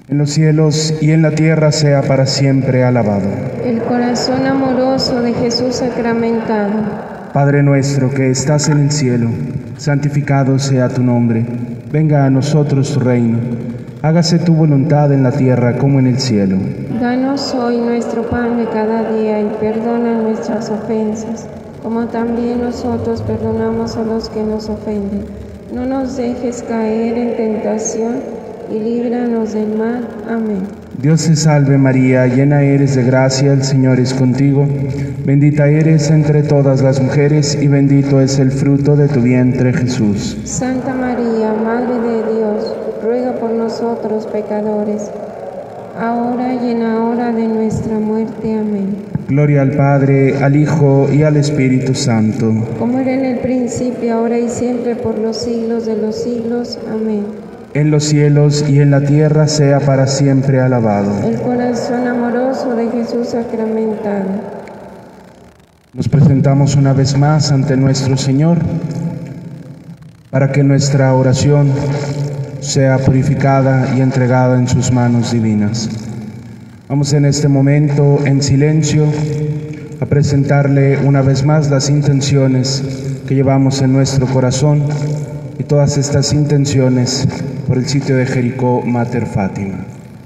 en los cielos y en la tierra sea para siempre alabado. El corazón amoroso de Jesús sacramentado. Padre nuestro que estás en el cielo, santificado sea tu nombre. Venga a nosotros tu reino. Hágase tu voluntad en la tierra como en el cielo. Danos hoy nuestro pan de cada día y perdona nuestras ofensas, como también nosotros perdonamos a los que nos ofenden. No nos dejes caer en tentación y líbranos del mal. Amén. Dios te salve María, llena eres de gracia, el Señor es contigo. Bendita eres entre todas las mujeres y bendito es el fruto de tu vientre, Jesús. Santa María, Madre de Dios, ruega por nosotros pecadores, ahora y en la hora de nuestra muerte. Amén. Gloria al Padre, al Hijo y al Espíritu Santo. Como era en el principio, ahora y siempre, por los siglos de los siglos. Amén. En los cielos y en la tierra sea para siempre alabado. El corazón amoroso de Jesús sacramentado. Nos presentamos una vez más ante nuestro Señor para que nuestra oración sea purificada y entregada en sus manos divinas. Vamos en este momento en silencio a presentarle una vez más las intenciones que llevamos en nuestro corazón y todas estas intenciones por el sitio de Jericó Mater Fátima.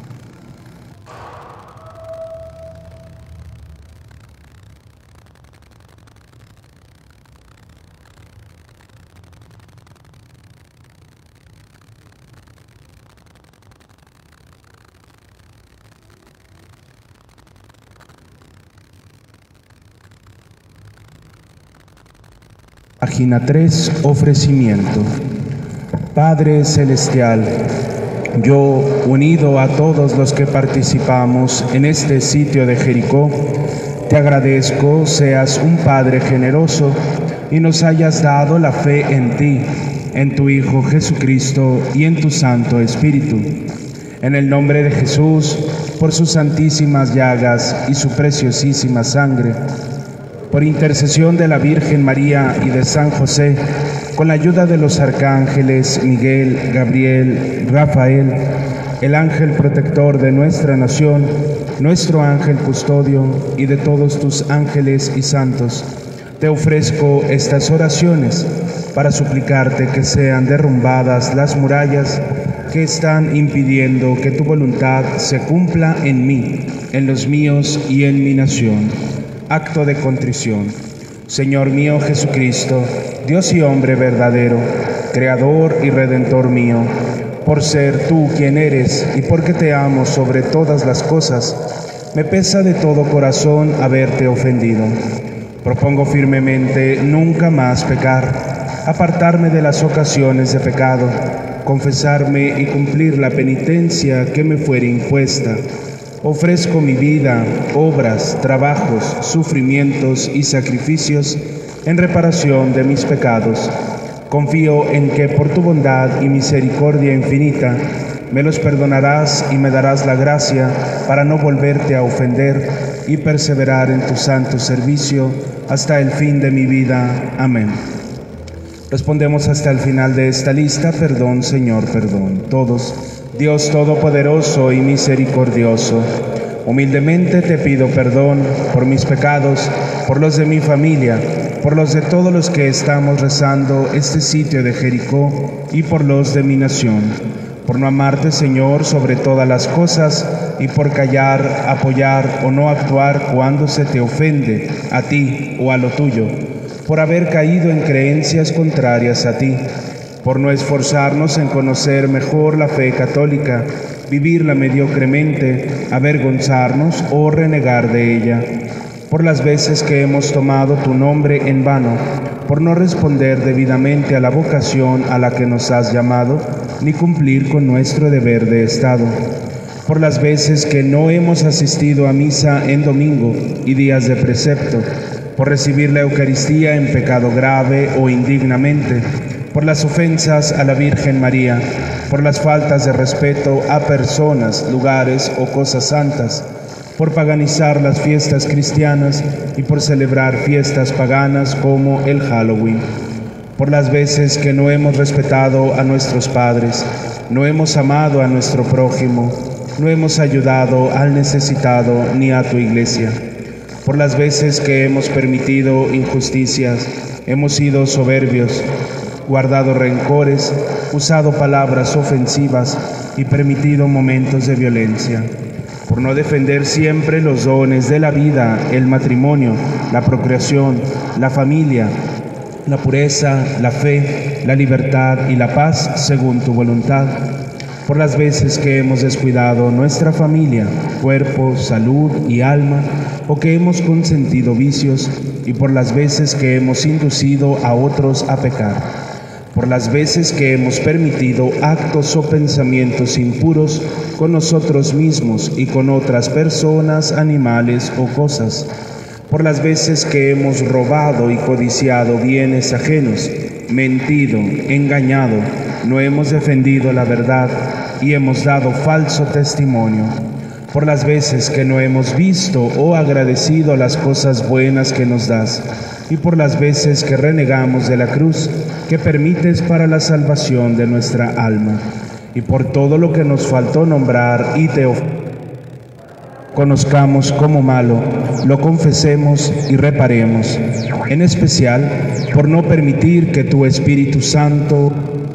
Página 3, ofrecimiento. Padre Celestial, yo, unido a todos los que participamos en este sitio de Jericó, te agradezco seas un Padre generoso y nos hayas dado la fe en ti, en tu Hijo Jesucristo y en tu Santo Espíritu. En el nombre de Jesús, por sus santísimas llagas y su preciosísima sangre, por intercesión de la Virgen María y de San José, con la ayuda de los arcángeles Miguel, Gabriel, Rafael, el ángel protector de nuestra nación, nuestro ángel custodio y de todos tus ángeles y santos, te ofrezco estas oraciones para suplicarte que sean derrumbadas las murallas que están impidiendo que tu voluntad se cumpla en mí, en los míos y en mi nación. Acto de contrición. Señor mío Jesucristo, Dios y hombre verdadero, Creador y Redentor mío, por ser tú quien eres y porque te amo sobre todas las cosas, me pesa de todo corazón haberte ofendido. Propongo firmemente nunca más pecar, apartarme de las ocasiones de pecado, confesarme y cumplir la penitencia que me fuere impuesta. Ofrezco mi vida, obras, trabajos, sufrimientos y sacrificios en reparación de mis pecados. Confío en que por tu bondad y misericordia infinita me los perdonarás y me darás la gracia para no volverte a ofender y perseverar en tu santo servicio hasta el fin de mi vida. Amén. Respondemos hasta el final de esta lista: perdón, Señor, perdón. Todos. Dios Todopoderoso y misericordioso, humildemente te pido perdón por mis pecados, por los de mi familia, por los de todos los que estamos rezando este sitio de Jericó y por los de mi nación, por no amarte, Señor, sobre todas las cosas y por callar, apoyar o no actuar cuando se te ofende a ti o a lo tuyo, por haber caído en creencias contrarias a ti, por no esforzarnos en conocer mejor la fe católica, vivirla mediocremente, avergonzarnos o renegar de ella, por las veces que hemos tomado tu nombre en vano, por no responder debidamente a la vocación a la que nos has llamado, ni cumplir con nuestro deber de Estado, por las veces que no hemos asistido a misa en domingo y días de precepto, por recibir la Eucaristía en pecado grave o indignamente, por las ofensas a la Virgen María, por las faltas de respeto a personas, lugares o cosas santas, por paganizar las fiestas cristianas y por celebrar fiestas paganas como el Halloween, por las veces que no hemos respetado a nuestros padres, no hemos amado a nuestro prójimo, no hemos ayudado al necesitado ni a tu iglesia. Por las veces que hemos permitido injusticias, hemos sido soberbios, guardado rencores, usado palabras ofensivas y permitido momentos de violencia. Por no defender siempre los dones de la vida, el matrimonio, la procreación, la familia, la pureza, la fe, la libertad y la paz según tu voluntad. Por las veces que hemos descuidado nuestra familia, cuerpo, salud y alma, o que hemos consentido vicios, y por las veces que hemos inducido a otros a pecar. Por las veces que hemos permitido actos o pensamientos impuros con nosotros mismos y con otras personas, animales o cosas. Por las veces que hemos robado y codiciado bienes ajenos, mentido, engañado, no hemos defendido la verdad y hemos dado falso testimonio. Por las veces que no hemos visto o agradecido las cosas buenas que nos das, y por las veces que renegamos de la cruz que permites para la salvación de nuestra alma, y por todo lo que nos faltó nombrar y te conozcamos como malo, lo confesemos y reparemos, en especial por no permitir que tu Espíritu Santo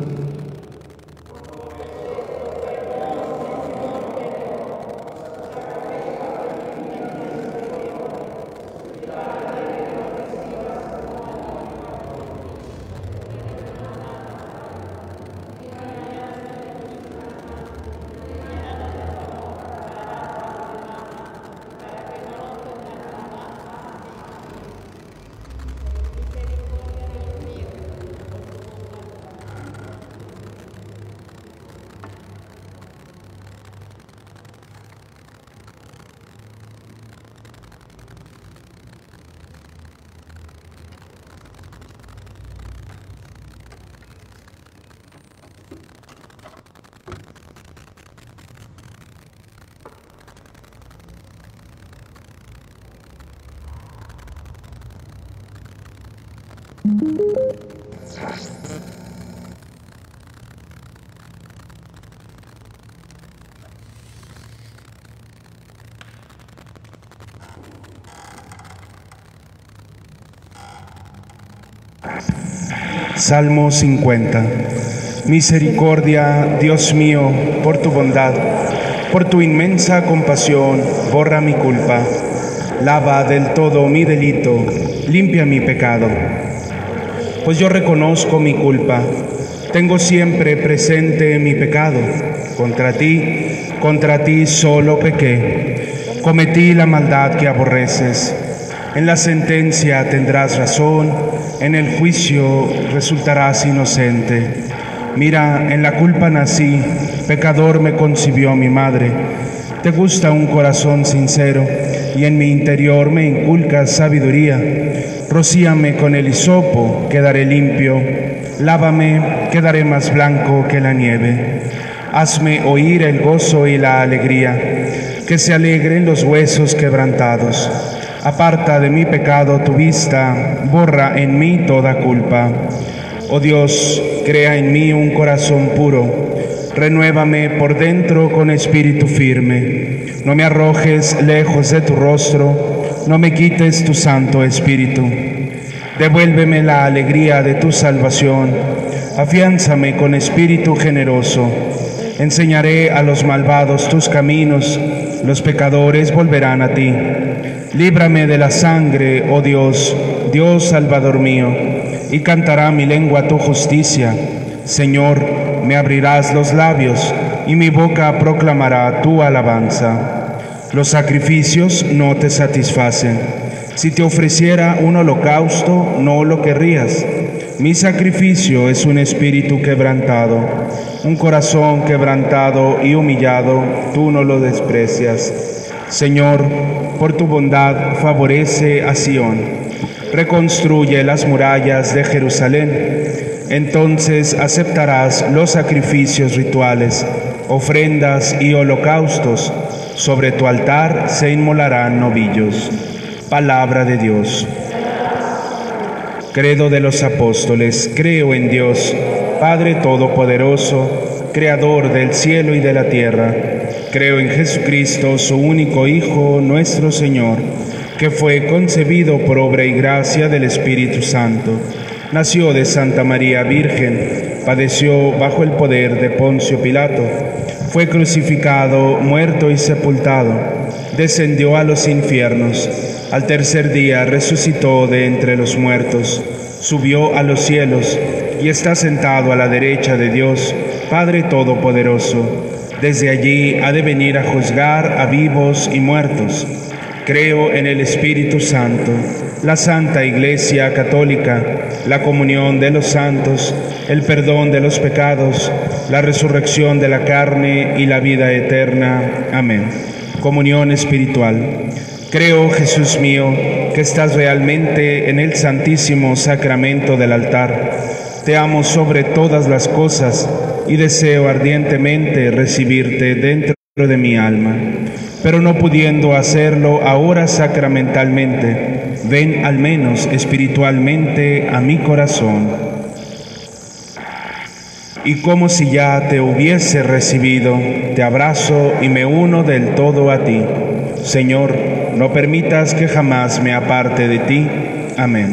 Salmo 50. Misericordia, Dios mío, por tu bondad, por tu inmensa compasión, borra mi culpa. Lava del todo mi delito, limpia mi pecado. Pues yo reconozco mi culpa, tengo siempre presente mi pecado. Contra ti solo pequé, cometí la maldad que aborreces. En la sentencia tendrás razón, en el juicio resultarás inocente. Mira, en la culpa nací, pecador me concibió mi madre. Te gusta un corazón sincero, y en mi interior me inculcas sabiduría. Rocíame con el hisopo, quedaré limpio. Lávame, quedaré más blanco que la nieve. Hazme oír el gozo y la alegría, que se alegren los huesos quebrantados. Aparta de mi pecado tu vista, borra en mí toda culpa. Oh Dios, crea en mí un corazón puro, renuévame por dentro con espíritu firme. No me arrojes lejos de tu rostro, no me quites tu Santo Espíritu. Devuélveme la alegría de tu salvación, afiánzame con espíritu generoso. Enseñaré a los malvados tus caminos, los pecadores volverán a ti. Líbrame de la sangre, oh Dios, Dios Salvador mío, y cantará mi lengua tu justicia. Señor, me abrirás los labios, y mi boca proclamará tu alabanza. Los sacrificios no te satisfacen. Si te ofreciera un holocausto, no lo querrías. Mi sacrificio es un espíritu quebrantado, un corazón quebrantado y humillado, tú no lo desprecias. Señor, por tu bondad favorece a Sión, reconstruye las murallas de Jerusalén. Entonces aceptarás los sacrificios rituales, ofrendas y holocaustos. Sobre tu altar se inmolarán novillos. Palabra de Dios. Credo de los apóstoles, creo en Dios, Padre Todopoderoso, Creador del cielo y de la tierra, Creo en Jesucristo, su único Hijo, nuestro Señor, que fue concebido por obra y gracia del Espíritu Santo. Nació de Santa María Virgen, padeció bajo el poder de Poncio Pilato, fue crucificado, muerto y sepultado, descendió a los infiernos, al tercer día resucitó de entre los muertos, subió a los cielos y está sentado a la derecha de Dios, Padre Todopoderoso. Desde allí ha de venir a juzgar a vivos y muertos. Creo en el Espíritu Santo, la Santa Iglesia Católica, la comunión de los santos, el perdón de los pecados, la resurrección de la carne y la vida eterna. Amén. Comunión espiritual. Creo, Jesús mío, que estás realmente en el santísimo sacramento del altar. Te amo sobre todas las cosas y deseo ardientemente recibirte dentro de mi alma. Pero no pudiendo hacerlo ahora sacramentalmente, ven al menos espiritualmente a mi corazón. Y como si ya te hubiese recibido, te abrazo y me uno del todo a ti. Señor, no permitas que jamás me aparte de ti. Amén.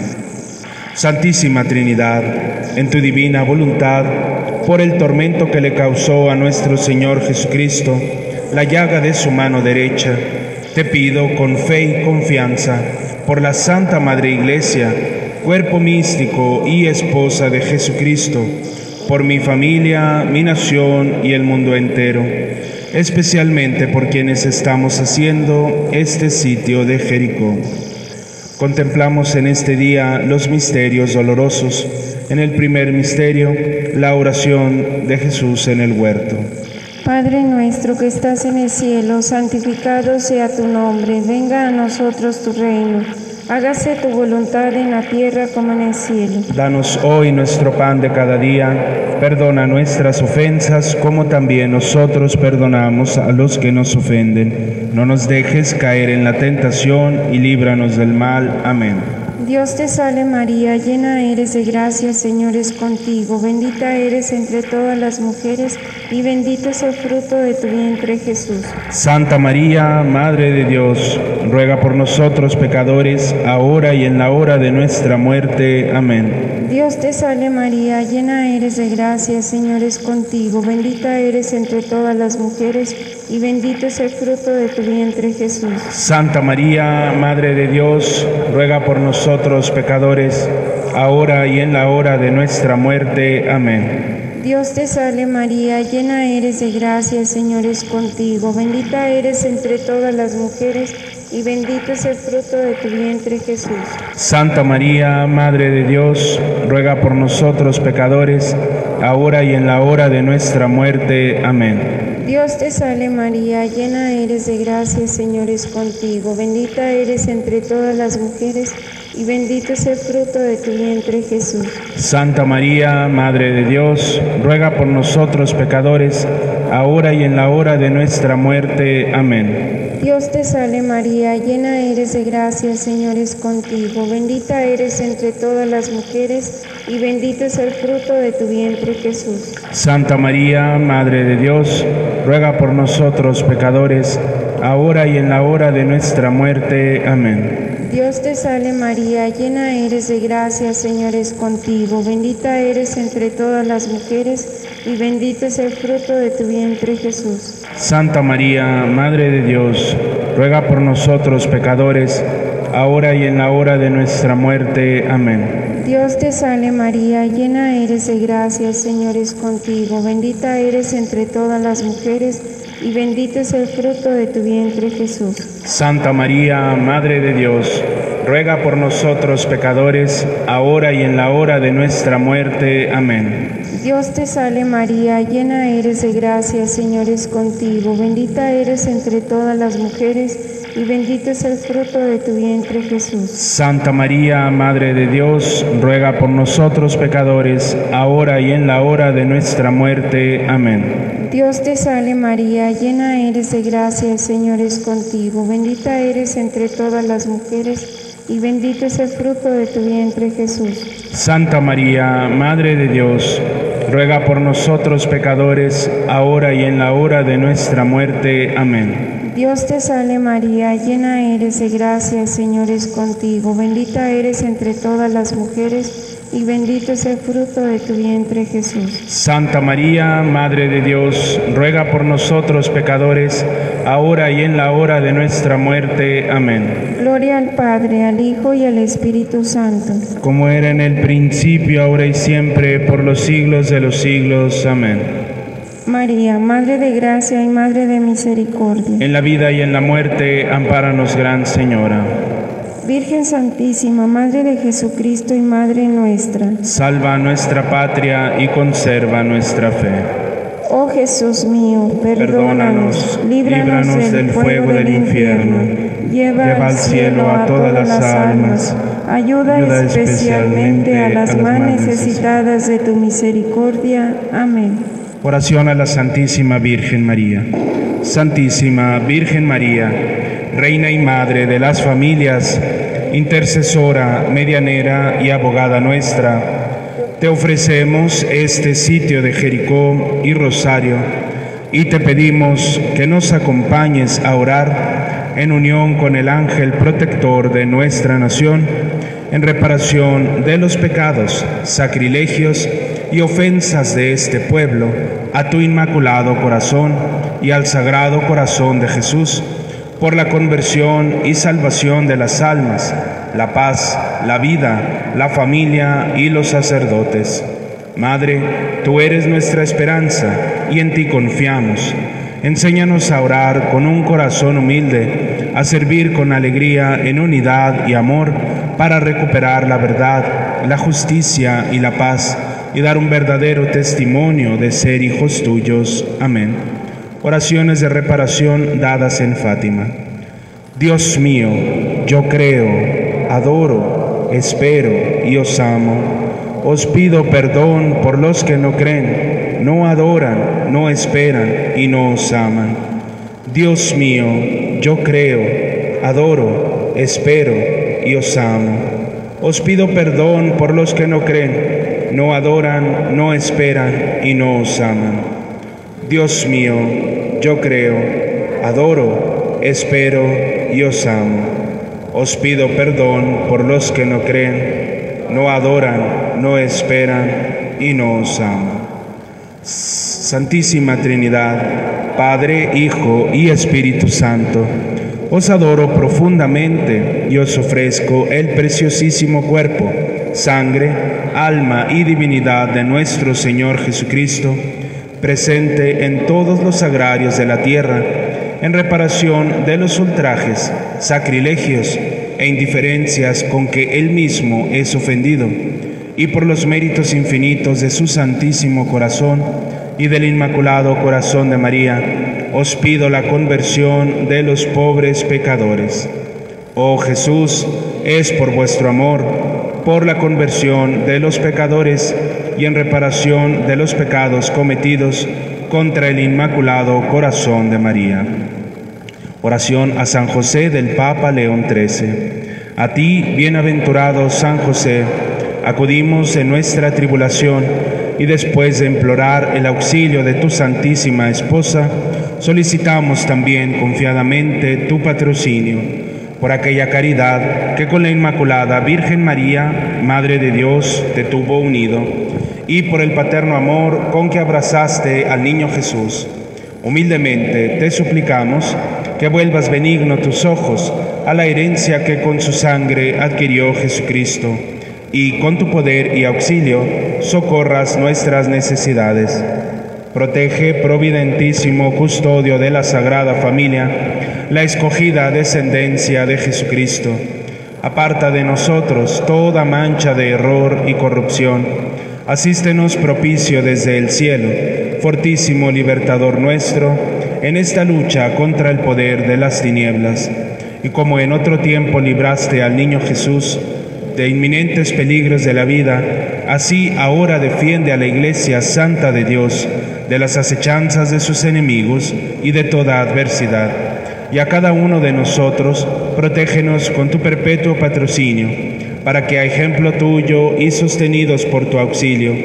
Santísima Trinidad, en tu divina voluntad, por el tormento que le causó a nuestro Señor Jesucristo, la llaga de su mano derecha, te pido con fe y confianza, por la Santa Madre Iglesia, cuerpo místico y esposa de Jesucristo, por mi familia, mi nación y el mundo entero, especialmente por quienes estamos haciendo este sitio de Jericó. Contemplamos en este día los misterios dolorosos. En el primer misterio, la oración de Jesús en el huerto. Padre nuestro que estás en el cielo, santificado sea tu nombre. Venga a nosotros tu reino. Hágase tu voluntad en la tierra como en el cielo. Danos hoy nuestro pan de cada día. Perdona nuestras ofensas, como también nosotros perdonamos a los que nos ofenden. No nos dejes caer en la tentación y líbranos del mal. Amén. Dios te salve María, llena eres de gracia, el Señor es contigo. Bendita eres entre todas las mujeres y bendito es el fruto de tu vientre, Jesús. Santa María, Madre de Dios, ruega por nosotros pecadores, ahora y en la hora de nuestra muerte. Amén. Dios te salve María, llena eres de gracia, el Señor es contigo. Bendita eres entre todas las mujeres y bendito es el fruto de tu vientre, Jesús. Santa María, Madre de Dios, ruega por nosotros pecadores, ahora y en la hora de nuestra muerte. Amén. Dios te salve María, llena eres de gracia, el Señor es contigo. Bendita eres entre todas las mujeres y bendito es el fruto de tu vientre, Jesús. Santa María, Madre de Dios, ruega por nosotros pecadores, ahora y en la hora de nuestra muerte. Amén. Dios te salve María, llena eres de gracia, el Señor es contigo. Bendita eres entre todas las mujeres y bendito es el fruto de tu vientre, Jesús. Santa María, Madre de Dios, ruega por nosotros pecadores, ahora y en la hora de nuestra muerte. Amén. Dios te salve María, llena eres de gracia, el Señor es contigo. Bendita eres entre todas las mujeres y bendito es el fruto de tu vientre, Jesús. Santa María, Madre de Dios, ruega por nosotros pecadores, ahora y en la hora de nuestra muerte. Amén. Dios te salve María, llena eres de gracia, el Señor es contigo. Bendita eres entre todas las mujeres y bendito es el fruto de tu vientre, Jesús. Santa María, Madre de Dios, ruega por nosotros pecadores, ahora y en la hora de nuestra muerte. Amén. Dios te salve María, llena eres de gracia, el Señor es contigo. Bendita eres entre todas las mujeres y bendito es el fruto de tu vientre, Jesús. Santa María, Madre de Dios, ruega por nosotros pecadores, ahora y en la hora de nuestra muerte. Amén. Dios te salve María, llena eres de gracia, el Señor es contigo. Bendita eres entre todas las mujeres y bendito es el fruto de tu vientre, Jesús. Santa María, Madre de Dios, ruega por nosotros pecadores, ahora y en la hora de nuestra muerte. Amén. Dios te salve María, llena eres de gracia, el Señor es contigo. Bendita eres entre todas las mujeres y bendito es el fruto de tu vientre, Jesús. Santa María, Madre de Dios, ruega por nosotros pecadores, ahora y en la hora de nuestra muerte. Amén. Dios te salve María, llena eres de gracia, el Señor es contigo. Bendita eres entre todas las mujeres, y bendito es el fruto de tu vientre, Jesús. Santa María, Madre de Dios, ruega por nosotros pecadores, ahora y en la hora de nuestra muerte. Amén. Gloria al Padre, al Hijo y al Espíritu Santo. Como era en el principio, ahora y siempre, por los siglos de los siglos. Amén. María, Madre de gracia y Madre de misericordia. En la vida y en la muerte, ampáranos, Gran Señora. Virgen Santísima, Madre de Jesucristo y Madre nuestra. Salva nuestra patria y conserva nuestra fe. Oh Jesús mío, perdónanos, líbranos del fuego del infierno, lleva al cielo a todas las almas, ayuda especialmente a las más necesitadas de tu misericordia. Amén. Oración a la Santísima Virgen María. Santísima Virgen María, Reina y Madre de las familias, intercesora, medianera y abogada nuestra, te ofrecemos este sitio de Jericó y Rosario y te pedimos que nos acompañes a orar en unión con el ángel protector de nuestra nación en reparación de los pecados, sacrilegios y ofensas de este pueblo a tu inmaculado corazón y al sagrado corazón de Jesús, por la conversión y salvación de las almas, la paz, la vida, la familia y los sacerdotes. Madre, tú eres nuestra esperanza y en ti confiamos. Enséñanos a orar con un corazón humilde, a servir con alegría en unidad y amor para recuperar la verdad, la justicia y la paz y dar un verdadero testimonio de ser hijos tuyos. Amén. Oraciones de reparación dadas en Fátima. Dios mío, yo creo, adoro, espero y os amo. Os pido perdón por los que no creen, no adoran, no esperan y no os aman. Dios mío, yo creo, adoro, espero y os amo. Os pido perdón por los que no creen, no adoran, no esperan y no os aman. Dios mío, yo creo, adoro, espero y os amo. Os pido perdón por los que no creen, no adoran, no esperan y no os aman. Santísima Trinidad, Padre, Hijo y Espíritu Santo, os adoro profundamente y os ofrezco el preciosísimo cuerpo, sangre, alma y divinidad de nuestro Señor Jesucristo, presente en todos los sagrarios de la tierra, en reparación de los ultrajes, sacrilegios e indiferencias con que Él mismo es ofendido, y por los méritos infinitos de su Santísimo Corazón y del Inmaculado Corazón de María, os pido la conversión de los pobres pecadores. Oh Jesús, es por vuestro amor, por la conversión de los pecadores y en reparación de los pecados cometidos contra el Inmaculado Corazón de María. Oración a San José del Papa León XIII. A ti, bienaventurado San José, acudimos en nuestra tribulación y después de implorar el auxilio de tu Santísima Esposa, solicitamos también confiadamente tu patrocinio por aquella caridad que con la Inmaculada Virgen María, Madre de Dios, te tuvo unido, y por el paterno amor con que abrazaste al niño Jesús. Humildemente te suplicamos que vuelvas benigno tus ojos a la herencia que con su sangre adquirió Jesucristo, y con tu poder y auxilio socorras nuestras necesidades. Protege, providentísimo custodio de la Sagrada Familia, la escogida descendencia de Jesucristo. Aparta de nosotros toda mancha de error y corrupción. Asístenos propicio desde el cielo, fortísimo libertador nuestro, en esta lucha contra el poder de las tinieblas. Y como en otro tiempo libraste al niño Jesús de inminentes peligros de la vida, así ahora defiende a la Iglesia Santa de Dios de las acechanzas de sus enemigos y de toda adversidad. Y a cada uno de nosotros, protégenos con tu perpetuo patrocinio, para que a ejemplo tuyo y sostenidos por tu auxilio,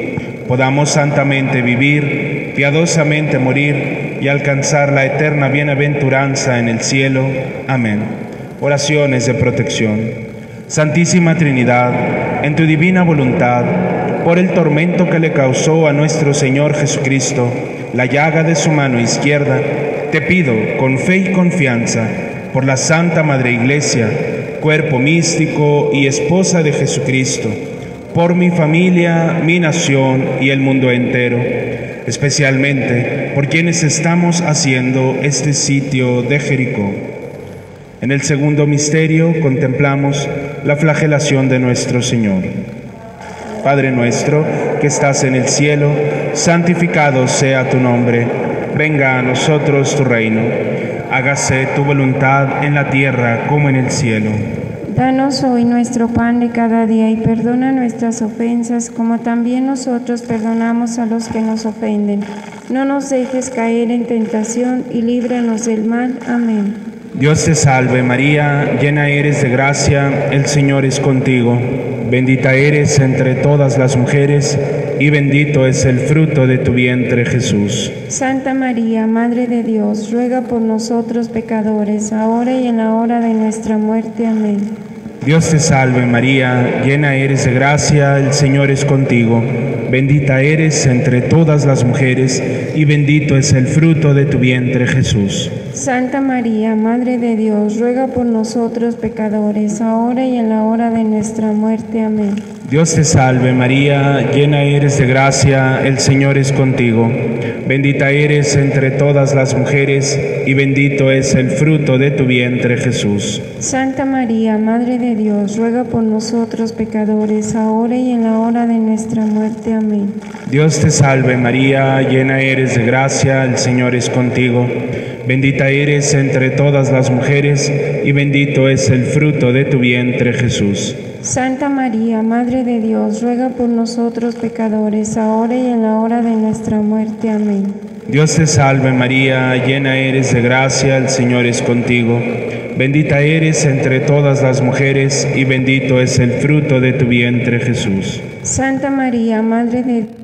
podamos santamente vivir, piadosamente morir y alcanzar la eterna bienaventuranza en el cielo. Amén. Oraciones de protección. Santísima Trinidad, en tu divina voluntad, por el tormento que le causó a nuestro Señor Jesucristo la llaga de su mano izquierda, te pido con fe y confianza, por la Santa Madre Iglesia, cuerpo místico y esposa de Jesucristo, por mi familia, mi nación y el mundo entero, especialmente por quienes estamos haciendo este sitio de Jericó. En el segundo misterio contemplamos la flagelación de nuestro Señor. Padre nuestro que estás en el cielo, santificado sea tu nombre. Venga a nosotros tu reino. Hágase tu voluntad en la tierra como en el cielo. Danos hoy nuestro pan de cada día y perdona nuestras ofensas como también nosotros perdonamos a los que nos ofenden. No nos dejes caer en tentación y líbranos del mal. Amén. Dios te salve María, llena eres de gracia, el Señor es contigo. Bendita eres entre todas las mujeres y bendito es el fruto de tu vientre, Jesús. Santa María, Madre de Dios, ruega por nosotros pecadores, ahora y en la hora de nuestra muerte. Amén. Dios te salve María, llena eres de gracia, el Señor es contigo. Bendita eres entre todas las mujeres y bendito es el fruto de tu vientre, Jesús. Santa María, Madre de Dios, ruega por nosotros pecadores, ahora y en la hora de nuestra muerte. Amén. Dios te salve María, llena eres de gracia, el Señor es contigo. Bendita eres entre todas las mujeres y bendito es el fruto de tu vientre, Jesús. Santa María, Madre de Dios, ruega por nosotros pecadores, ahora y en la hora de nuestra muerte. Amén. Dios te salve María, llena eres de gracia, el Señor es contigo. Bendita eres entre todas las mujeres y bendito es el fruto de tu vientre, Jesús. Santa María, Madre de Dios, ruega por nosotros pecadores, ahora y en la hora de nuestra muerte. Amén. Dios te salve María, llena eres de gracia, el Señor es contigo. Bendita eres entre todas las mujeres y bendito es el fruto de tu vientre, Jesús. Santa María, Madre de Dios,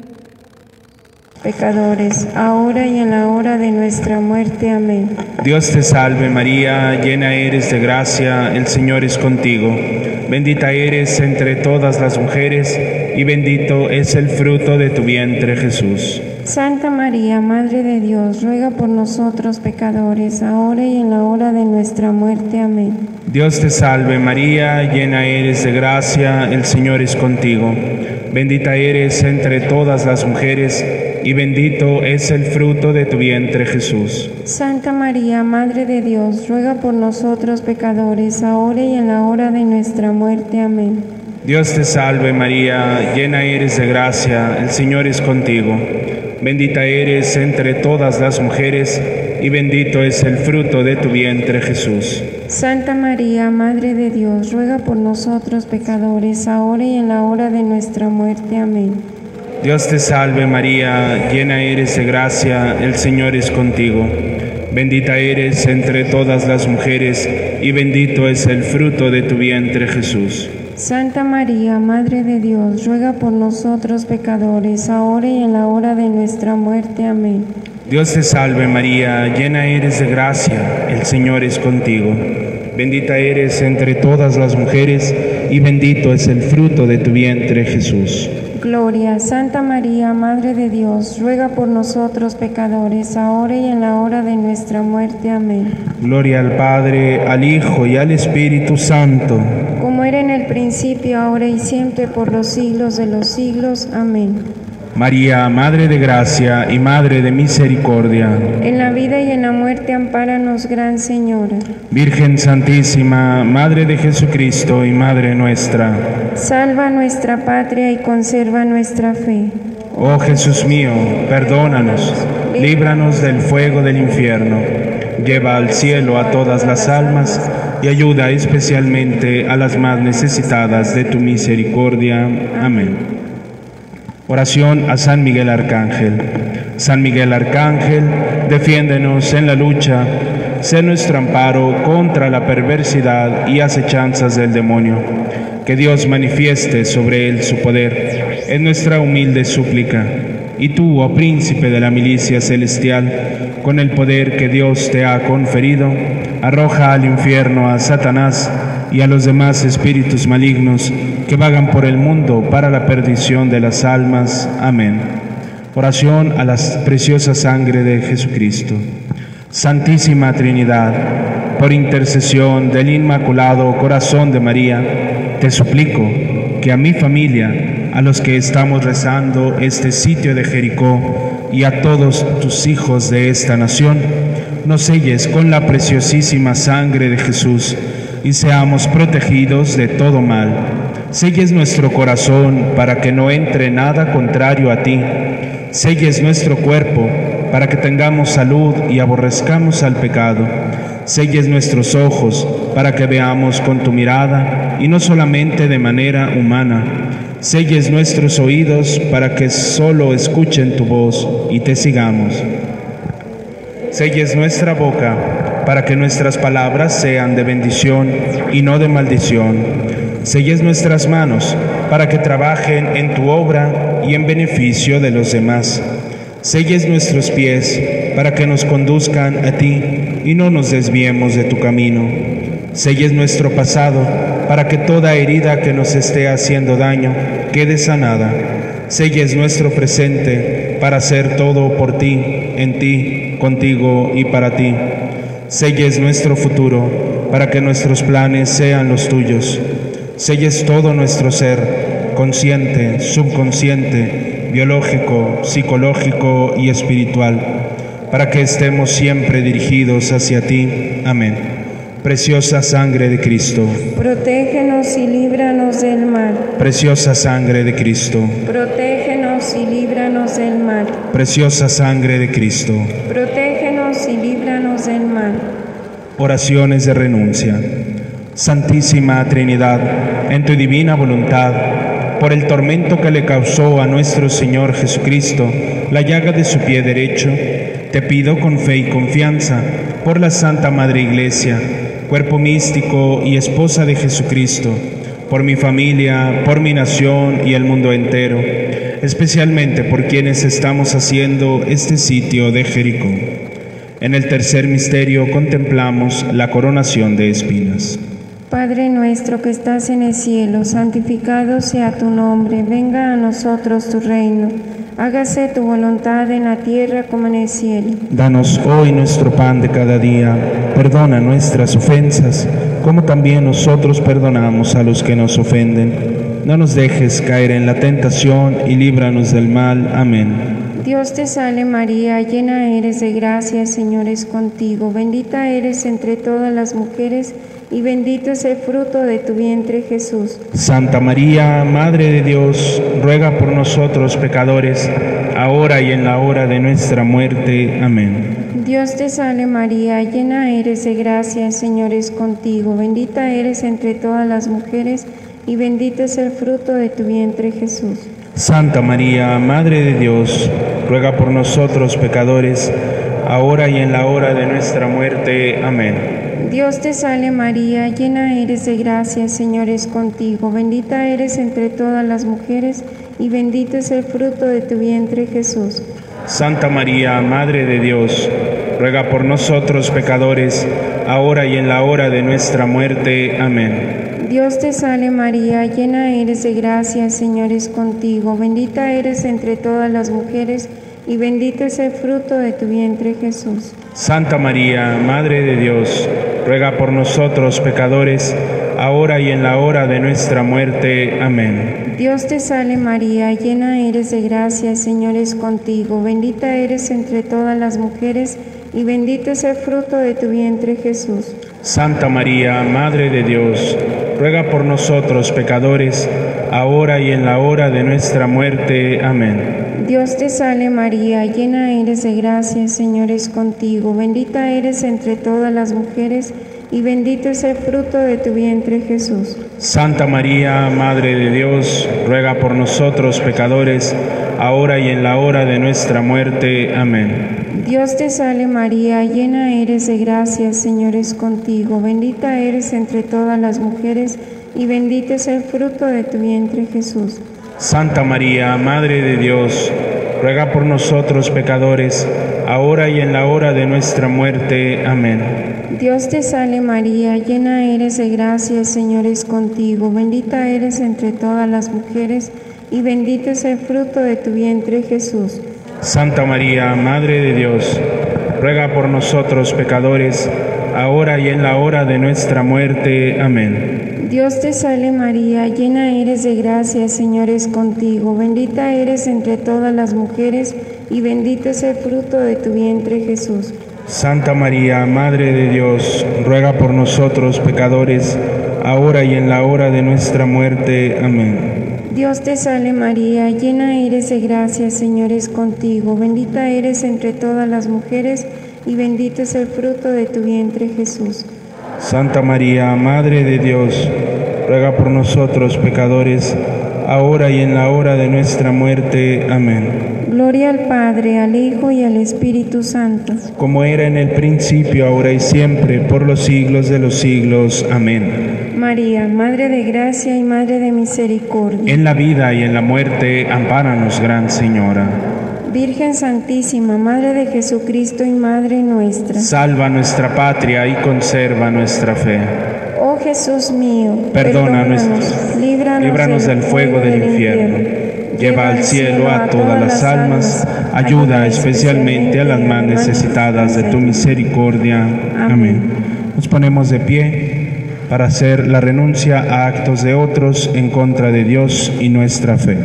pecadores, ahora y en la hora de nuestra muerte. Amén. Dios te salve María, llena eres de gracia, el Señor es contigo. Bendita eres entre todas las mujeres y bendito es el fruto de tu vientre, Jesús. Santa María, Madre de Dios, ruega por nosotros pecadores, ahora y en la hora de nuestra muerte. Amén. Dios te salve María, llena eres de gracia, el Señor es contigo. Bendita eres entre todas las mujeres y bendito es el fruto de tu vientre, Jesús. Santa María, Madre de Dios, ruega por nosotros pecadores, ahora y en la hora de nuestra muerte. Amén. Dios te salve María, llena eres de gracia, el Señor es contigo. Bendita eres entre todas las mujeres y bendito es el fruto de tu vientre, Jesús. Santa María, Madre de Dios, ruega por nosotros pecadores, ahora y en la hora de nuestra muerte. Amén. Dios te salve María, llena eres de gracia, el Señor es contigo. Bendita eres entre todas las mujeres y bendito es el fruto de tu vientre, Jesús. Santa María, Madre de Dios, ruega por nosotros pecadores, ahora y en la hora de nuestra muerte. Amén. Dios te salve María, llena eres de gracia, el Señor es contigo. Bendita eres entre todas las mujeres y bendito es el fruto de tu vientre, Jesús. Gloria. Santa María, Madre de Dios, ruega por nosotros pecadores, ahora y en la hora de nuestra muerte. Amén. Gloria al Padre, al Hijo y al Espíritu Santo. Como era en el principio, ahora y siempre, por los siglos de los siglos. Amén. María, Madre de Gracia y Madre de Misericordia. En la vida y en la muerte, ampáranos, Gran Señora. Virgen Santísima, Madre de Jesucristo y Madre nuestra. Salva nuestra patria y conserva nuestra fe. Oh Jesús mío, perdónanos, líbranos del fuego del infierno. Lleva al cielo a todas las almas y ayuda especialmente a las más necesitadas de tu misericordia. Amén. Oración a San Miguel Arcángel. San Miguel Arcángel, defiéndenos en la lucha, sé nuestro amparo contra la perversidad y acechanzas del demonio. Que Dios manifieste sobre él su poder. es nuestra humilde súplica. Y tú, oh príncipe de la milicia celestial, con el poder que Dios te ha conferido, arroja al infierno a Satanás y a los demás espíritus malignos que vagan por el mundo para la perdición de las almas. Amén. Oración a la preciosa sangre de Jesucristo. Santísima Trinidad, por intercesión del Inmaculado Corazón de María, te suplico que a mi familia, a los que estamos rezando este sitio de Jericó y a todos tus hijos de esta nación, nos selles con la preciosísima sangre de Jesús y seamos protegidos de todo mal. Selles nuestro corazón para que no entre nada contrario a ti. Selles nuestro cuerpo para que tengamos salud y aborrezcamos al pecado. Selles nuestros ojos para que veamos con tu mirada y no solamente de manera humana. Selles nuestros oídos para que solo escuchen tu voz y te sigamos. Selles nuestra boca para que nuestras palabras sean de bendición y no de maldición. Selles nuestras manos para que trabajen en tu obra y en beneficio de los demás. Selles nuestros pies para que nos conduzcan a ti y no nos desviemos de tu camino. Selles nuestro pasado para que toda herida que nos esté haciendo daño quede sanada. Selles nuestro presente para hacer todo por ti, en ti, contigo y para ti. Selles nuestro futuro para que nuestros planes sean los tuyos. Selles todo nuestro ser, consciente, subconsciente, biológico, psicológico y espiritual, para que estemos siempre dirigidos hacia ti. Amén. Preciosa sangre de Cristo, Protégenos y líbranos del mal. preciosa sangre de Cristo, Protégenos y líbranos del mal. preciosa sangre de Cristo. Protégenos y líbranos del mal. Oraciones de renuncia. Santísima Trinidad, en tu divina voluntad, por el tormento que le causó a nuestro Señor Jesucristo la llaga de su pie derecho, te pido con fe y confianza, por la Santa Madre Iglesia, cuerpo místico y esposa de Jesucristo, por mi familia, por mi nación y el mundo entero, especialmente por quienes estamos haciendo este sitio de Jericó. En el tercer misterio contemplamos la coronación de espinas. Padre nuestro que estás en el cielo, santificado sea tu nombre, venga a nosotros tu reino. Hágase tu voluntad en la tierra como en el cielo. Danos hoy nuestro pan de cada día. Perdona nuestras ofensas, como también nosotros perdonamos a los que nos ofenden. No nos dejes caer en la tentación y líbranos del mal. Amén. Dios te salve María, llena eres de gracia, el Señor es contigo. Bendita eres entre todas las mujeres y bendito es el fruto de tu vientre, Jesús. Santa María, Madre de Dios, ruega por nosotros pecadores, ahora y en la hora de nuestra muerte. Amén. Dios te salve María, llena eres de gracia, el Señor es contigo. Bendita eres entre todas las mujeres y bendito es el fruto de tu vientre, Jesús. Santa María, Madre de Dios, ruega por nosotros pecadores, ahora y en la hora de nuestra muerte. Amén. Dios te salve María, llena eres de gracia, el Señor es contigo. Bendita eres entre todas las mujeres y bendito es el fruto de tu vientre, Jesús. Santa María, Madre de Dios, ruega por nosotros pecadores, ahora y en la hora de nuestra muerte. Amén. Dios te salve María, llena eres de gracia, el Señor es contigo. Bendita eres entre todas las mujeres y bendito es el fruto de tu vientre, Jesús. Santa María, Madre de Dios, ruega por nosotros pecadores, ahora y en la hora de nuestra muerte. Amén. Dios te salve María, llena eres de gracia, el Señor es contigo. Bendita eres entre todas las mujeres y bendito es el fruto de tu vientre, Jesús. Santa María, Madre de Dios, ruega por nosotros pecadores, ahora y en la hora de nuestra muerte. Amén. Dios te salve María, llena eres de gracia, el Señor es contigo. Bendita eres entre todas las mujeres y bendito es el fruto de tu vientre, Jesús. Santa María, Madre de Dios, ruega por nosotros pecadores, ahora y en la hora de nuestra muerte. Amén. Dios te salve María, llena eres de gracia, el Señor es contigo. Bendita eres entre todas las mujeres y bendito es el fruto de tu vientre, Jesús. Santa María, Madre de Dios, ruega por nosotros pecadores, ahora y en la hora de nuestra muerte. Amén. Dios te salve María, llena eres de gracia, el Señor es contigo, bendita eres entre todas las mujeres, y bendito es el fruto de tu vientre, Jesús. Santa María, Madre de Dios, ruega por nosotros pecadores, ahora y en la hora de nuestra muerte. Amén. Dios te salve María, llena eres de gracia, el Señor es contigo, bendita eres entre todas las mujeres, y bendito es el fruto de tu vientre, Jesús. Santa María, Madre de Dios, ruega por nosotros pecadores, ahora y en la hora de nuestra muerte. Amén. Dios te salve María, llena eres de gracia, el Señor es contigo, bendita eres entre todas las mujeres, y bendito es el fruto de tu vientre, Jesús. Santa María, Madre de Dios, ruega por nosotros pecadores, ahora y en la hora de nuestra muerte. Amén. Gloria al Padre, al Hijo y al Espíritu Santo. Como era en el principio, ahora y siempre, por los siglos de los siglos. Amén. María, Madre de gracia y Madre de misericordia. En la vida y en la muerte, ampáranos, Gran Señora. Virgen Santísima, Madre de Jesucristo y Madre nuestra. Salva nuestra patria y conserva nuestra fe. Oh Jesús mío, perdónanos, líbranos del fuego del infierno. Lleva al cielo a todas las almas, ayuda especialmente a las más necesitadas de tu misericordia. Amén. Nos ponemos de pie para hacer la renuncia a actos de otros en contra de Dios y nuestra fe.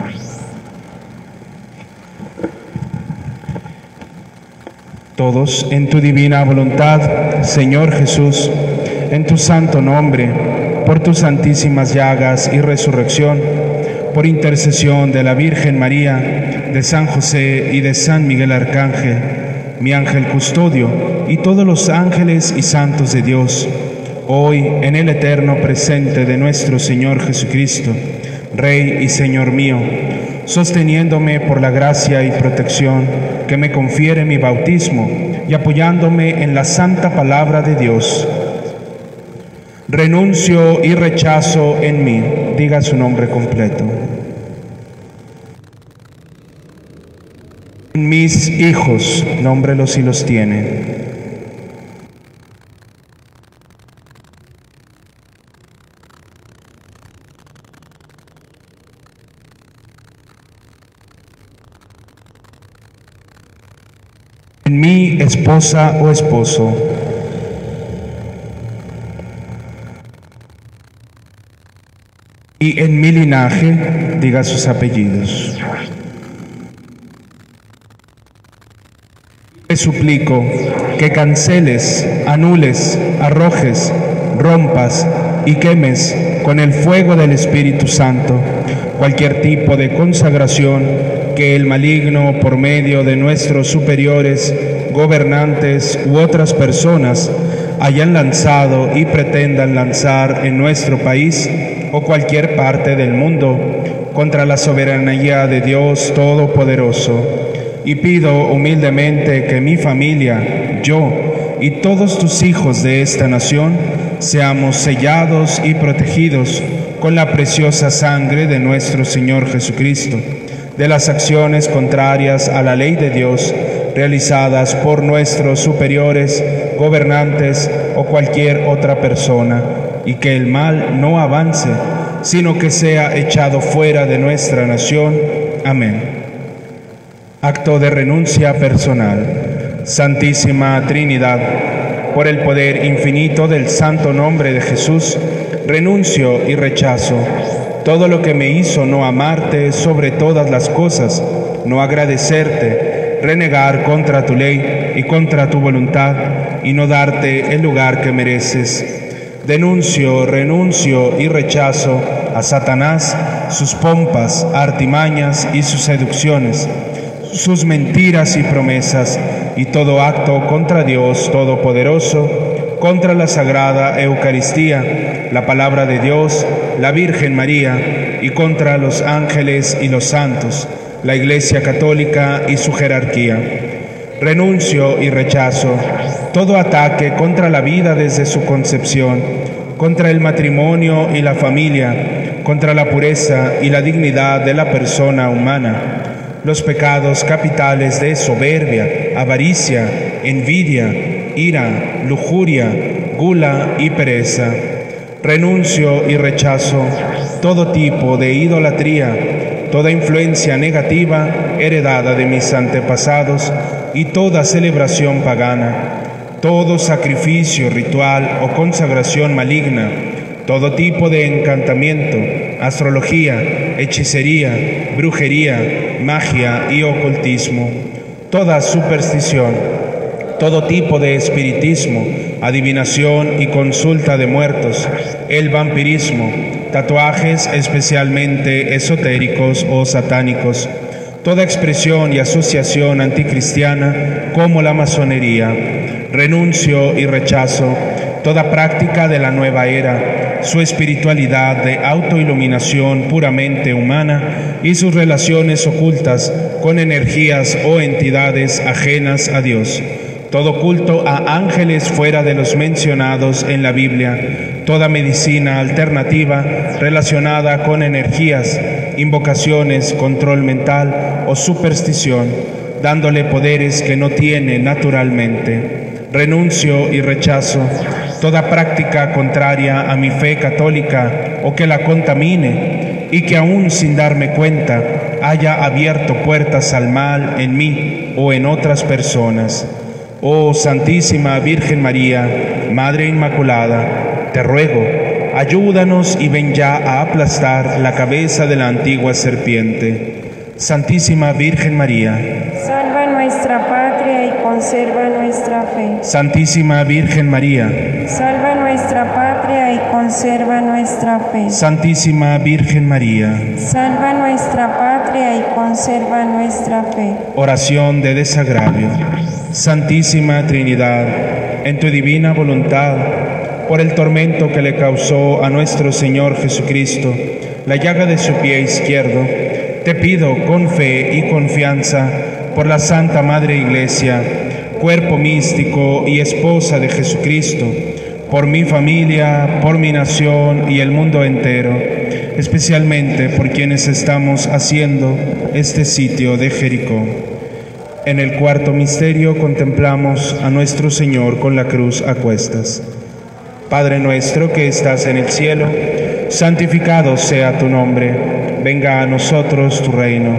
Todos en tu divina voluntad, Señor Jesús, en tu santo nombre, por tus santísimas llagas y resurrección, por intercesión de la Virgen María, de San José y de San Miguel Arcángel, mi ángel custodio y todos los ángeles y santos de Dios, hoy en el eterno presente de nuestro Señor Jesucristo, Rey y Señor mío, sosteniéndome por la gracia y protección que me confiere mi bautismo y apoyándome en la santa palabra de Dios, renuncio y rechazo en mí. Diga su nombre completo. Mis hijos, nómbrelos si los tiene. En mi esposa o esposo. Y en mi linaje, diga sus apellidos. Te suplico que canceles, anules, arrojes, rompas y quemes con el fuego del Espíritu Santo cualquier tipo de consagración que el maligno, por medio de nuestros superiores, gobernantes u otras personas, hayan lanzado y pretendan lanzar en nuestro país o cualquier parte del mundo contra la soberanía de Dios Todopoderoso. Y pido humildemente que mi familia, yo y todos tus hijos de esta nación seamos sellados y protegidos con la preciosa sangre de nuestro Señor Jesucristo, de las acciones contrarias a la ley de Dios realizadas por nuestros superiores, gobernantes o cualquier otra persona, y que el mal no avance, sino que sea echado fuera de nuestra nación. Amén. Acto de renuncia personal. Santísima Trinidad, por el poder infinito del santo nombre de Jesús, renuncio y rechazo todo lo que me hizo no amarte sobre todas las cosas, no agradecerte, renegar contra tu ley y contra tu voluntad, y no darte el lugar que mereces. Denuncio, renuncio y rechazo a Satanás, sus pompas, artimañas y sus seducciones, sus mentiras y promesas, y todo acto contra Dios Todopoderoso, contra la Sagrada Eucaristía, la palabra de Dios, la Virgen María, y contra los ángeles y los santos, la Iglesia Católica y su jerarquía. Renuncio y rechazo todo ataque contra la vida desde su concepción, contra el matrimonio y la familia, contra la pureza y la dignidad de la persona humana, los pecados capitales de soberbia, avaricia, envidia, ira, lujuria, gula y pereza. Renuncio y rechazo todo tipo de idolatría, toda influencia negativa heredada de mis antepasados y toda celebración pagana, todo sacrificio ritual o consagración maligna, todo tipo de encantamiento, astrología, hechicería, brujería, magia y ocultismo, toda superstición, todo tipo de espiritismo, adivinación y consulta de muertos, el vampirismo, tatuajes especialmente esotéricos o satánicos, toda expresión y asociación anticristiana como la masonería. Renuncio y rechazo toda práctica de la nueva era, su espiritualidad de autoiluminación puramente humana y sus relaciones ocultas con energías o entidades ajenas a Dios. Todo culto a ángeles fuera de los mencionados en la Biblia, toda medicina alternativa relacionada con energías, invocaciones, control mental o superstición, dándole poderes que no tiene naturalmente. Renuncio y rechazo toda práctica contraria a mi fe católica o que la contamine y que aún sin darme cuenta haya abierto puertas al mal en mí o en otras personas. Oh Santísima Virgen María, Madre Inmaculada, te ruego, ayúdanos y ven ya a aplastar la cabeza de la antigua serpiente. Santísima Virgen María, salva nuestra patria y conserva nuestra fe. Santísima Virgen María, Salva nuestra patria y conserva nuestra fe. Santísima Virgen María. Salva nuestra patria y conserva nuestra fe. Oración de desagravio. Santísima Trinidad, en tu divina voluntad, por el tormento que le causó a nuestro Señor Jesucristo la llaga de su pie izquierdo, te pido con fe y confianza por la Santa Madre Iglesia, cuerpo místico y esposa de Jesucristo, por mi familia, por mi nación y el mundo entero, especialmente por quienes estamos haciendo este sitio de Jericó. En el cuarto misterio contemplamos a nuestro Señor con la cruz a cuestas. Padre nuestro que estás en el cielo, santificado sea tu nombre, venga a nosotros tu reino,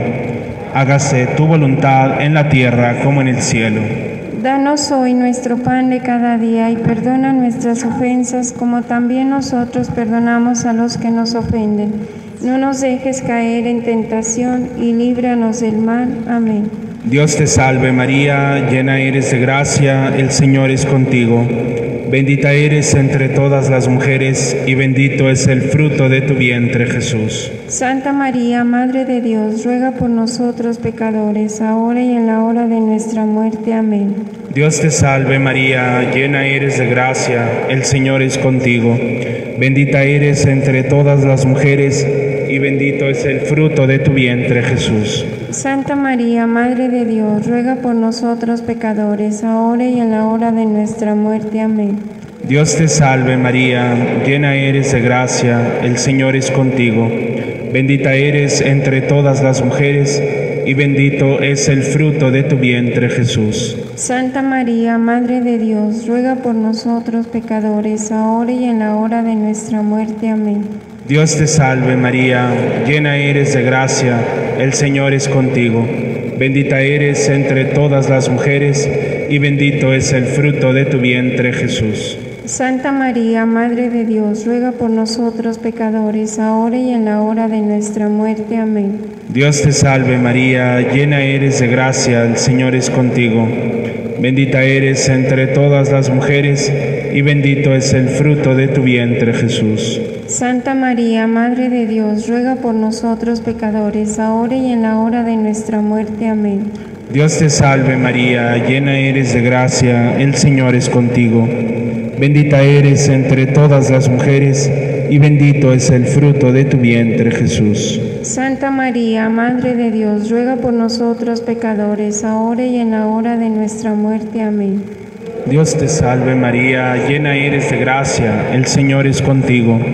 hágase tu voluntad en la tierra como en el cielo. Danos hoy nuestro pan de cada día y perdona nuestras ofensas como también nosotros perdonamos a los que nos ofenden. No nos dejes caer en tentación y líbranos del mal. Amén. Dios te salve María, llena eres de gracia, el Señor es contigo. Bendita eres entre todas las mujeres y bendito es el fruto de tu vientre, Jesús. Santa María, Madre de Dios, ruega por nosotros pecadores, ahora y en la hora de nuestra muerte. Amén. Dios te salve María, llena eres de gracia, el Señor es contigo. Bendita eres entre todas las mujeres y bendito es el fruto de tu vientre, Jesús. Santa María, Madre de Dios, ruega por nosotros pecadores, ahora y en la hora de nuestra muerte. Amén. Dios te salve María, llena eres de gracia, el Señor es contigo. Bendita eres entre todas las mujeres y bendito es el fruto de tu vientre, Jesús. Santa María, Madre de Dios, ruega por nosotros pecadores, ahora y en la hora de nuestra muerte. Amén. Dios te salve María, llena eres de gracia, el Señor es contigo. Bendita eres entre todas las mujeres y bendito es el fruto de tu vientre, Jesús. Santa María, Madre de Dios, ruega por nosotros pecadores, ahora y en la hora de nuestra muerte. Amén. Dios te salve María, llena eres de gracia, el Señor es contigo. Bendita eres entre todas las mujeres y bendito es el fruto de tu vientre, Jesús. Santa María, Madre de Dios, ruega por nosotros pecadores, ahora y en la hora de nuestra muerte. Amén. Dios te salve María, llena eres de gracia, el Señor es contigo. Bendita eres entre todas las mujeres y bendito es el fruto de tu vientre, Jesús. Santa María, Madre de Dios, ruega por nosotros pecadores, ahora y en la hora de nuestra muerte. Amén. Dios te salve María, llena eres de gracia, el Señor es contigo.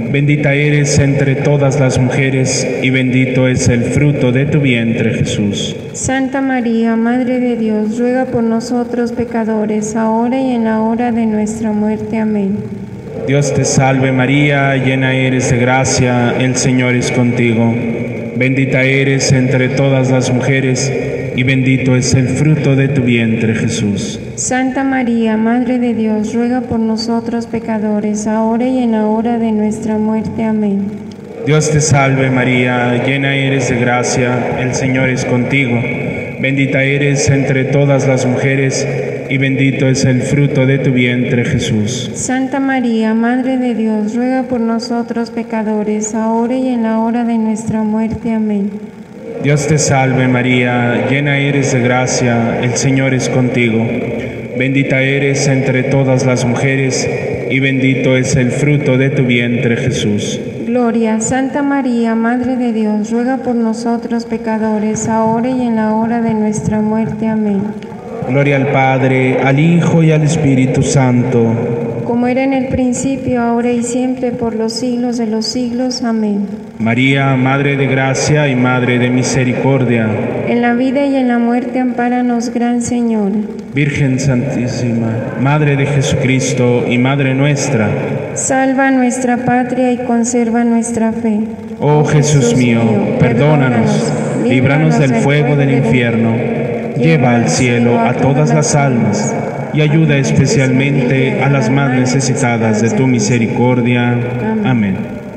bendita eres entre todas las mujeres, y bendito es el fruto de tu vientre, Jesús. Santa María, Madre de Dios, ruega por nosotros pecadores, ahora y en la hora de nuestra muerte. Amén. Dios te salve María, llena eres de gracia, el Señor es contigo. Bendita eres entre todas las mujeres, y bendito es el fruto de tu vientre, Jesús. Santa María, Madre de Dios, ruega por nosotros pecadores, ahora y en la hora de nuestra muerte. Amén. Dios te salve María, llena eres de gracia, el Señor es contigo. Bendita eres entre todas las mujeres, y bendito es el fruto de tu vientre, Jesús. Santa María, Madre de Dios, ruega por nosotros pecadores, ahora y en la hora de nuestra muerte. Amén. Dios te salve María, llena eres de gracia, el Señor es contigo. Bendita eres entre todas las mujeres, y bendito es el fruto de tu vientre, Jesús. Gloria. Santa María, Madre de Dios, ruega por nosotros pecadores, ahora y en la hora de nuestra muerte. Amén. Gloria al Padre, al Hijo y al Espíritu Santo. Como era en el principio, ahora y siempre, por los siglos de los siglos. Amén. María, Madre de gracia y Madre de misericordia. En la vida y en la muerte, ampáranos, Gran Señora. Virgen Santísima, Madre de Jesucristo y Madre nuestra. Salva nuestra patria y conserva nuestra fe. Oh Jesús mío, perdónanos, líbranos del fuego del infierno, lleva al cielo a todas las almas y ayuda especialmente a las más necesitadas de tu misericordia. Amén.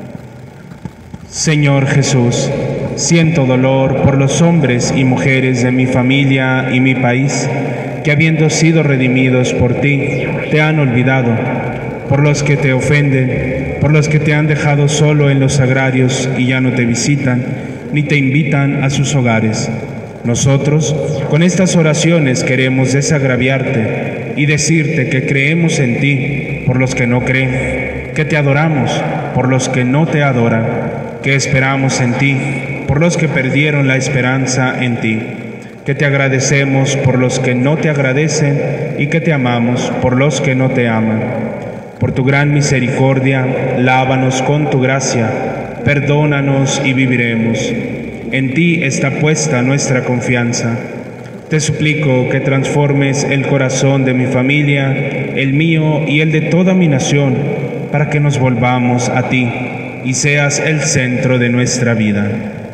Señor Jesús, siento dolor por los hombres y mujeres de mi familia y mi país, que habiendo sido redimidos por ti, te han olvidado, por los que te ofenden, por los que te han dejado solo en los sagrarios y ya no te visitan, ni te invitan a sus hogares. Nosotros, con estas oraciones, queremos desagraviarte y decirte que creemos en ti por los que no creen, que te adoramos por los que no te adoran, que esperamos en ti por los que perdieron la esperanza en ti, que te agradecemos por los que no te agradecen y que te amamos por los que no te aman. Por tu gran misericordia, lávanos con tu gracia, perdónanos y viviremos. En ti está puesta nuestra confianza. Te suplico que transformes el corazón de mi familia, el mío y el de toda mi nación, para que nos volvamos a ti y seas el centro de nuestra vida.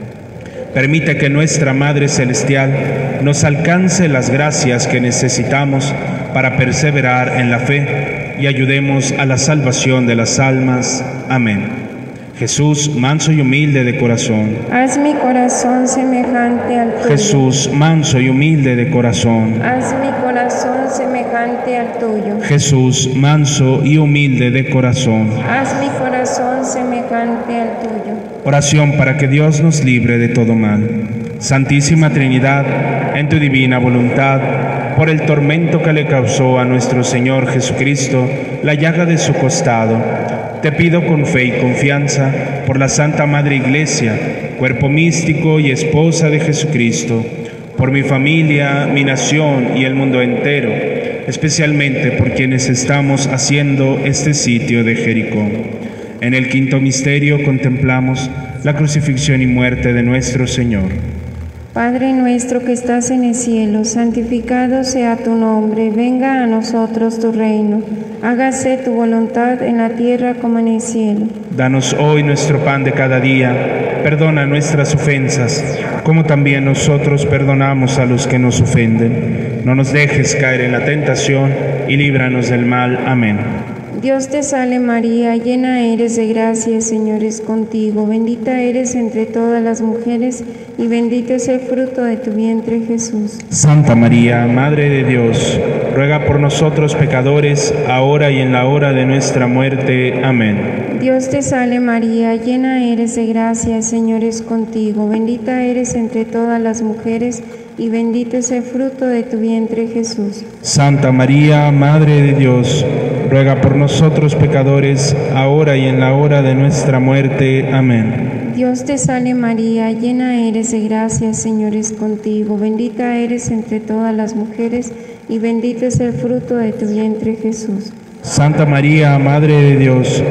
Permite que nuestra Madre Celestial nos alcance las gracias que necesitamos para perseverar en la fe y ayudemos a la salvación de las almas. Amén. Jesús, manso y humilde de corazón. Haz mi corazón semejante al tuyo. Jesús, manso y humilde de corazón. Haz mi corazón semejante al tuyo. Jesús, manso y humilde de corazón. Haz mi corazón semejante al tuyo. Oración para que Dios nos libre de todo mal. Santísima Trinidad, en tu divina voluntad, por el tormento que le causó a nuestro Señor Jesucristo la llaga de su costado, te pido con fe y confianza por la Santa Madre Iglesia, cuerpo místico y esposa de Jesucristo, por mi familia, mi nación y el mundo entero, especialmente por quienes estamos haciendo este sitio de Jericó. En el quinto misterio contemplamos la crucifixión y muerte de nuestro Señor. Padre nuestro que estás en el cielo, santificado sea tu nombre, venga a nosotros tu reino, hágase tu voluntad en la tierra como en el cielo. Danos hoy nuestro pan de cada día, perdona nuestras ofensas, como también nosotros perdonamos a los que nos ofenden. No nos dejes caer en la tentación y líbranos del mal. Amén. Dios te salve María, llena eres de gracia, el Señor es contigo, bendita eres entre todas las mujeres y bendito es el fruto de tu vientre, Jesús. Santa María, Madre de Dios, ruega por nosotros pecadores, ahora y en la hora de nuestra muerte. Amén. Dios te salve María, llena eres de gracia, el Señor es contigo, bendita eres entre todas las mujeres y bendito es el fruto de tu vientre, Jesús. Santa María, Madre de Dios, ruega por nosotros pecadores, ahora y en la hora de nuestra muerte. Amén. Dios te salve María, llena eres de gracia, el Señor es contigo, bendita eres entre todas las mujeres y bendito es el fruto de tu vientre, Jesús. Santa María, Madre de Dios,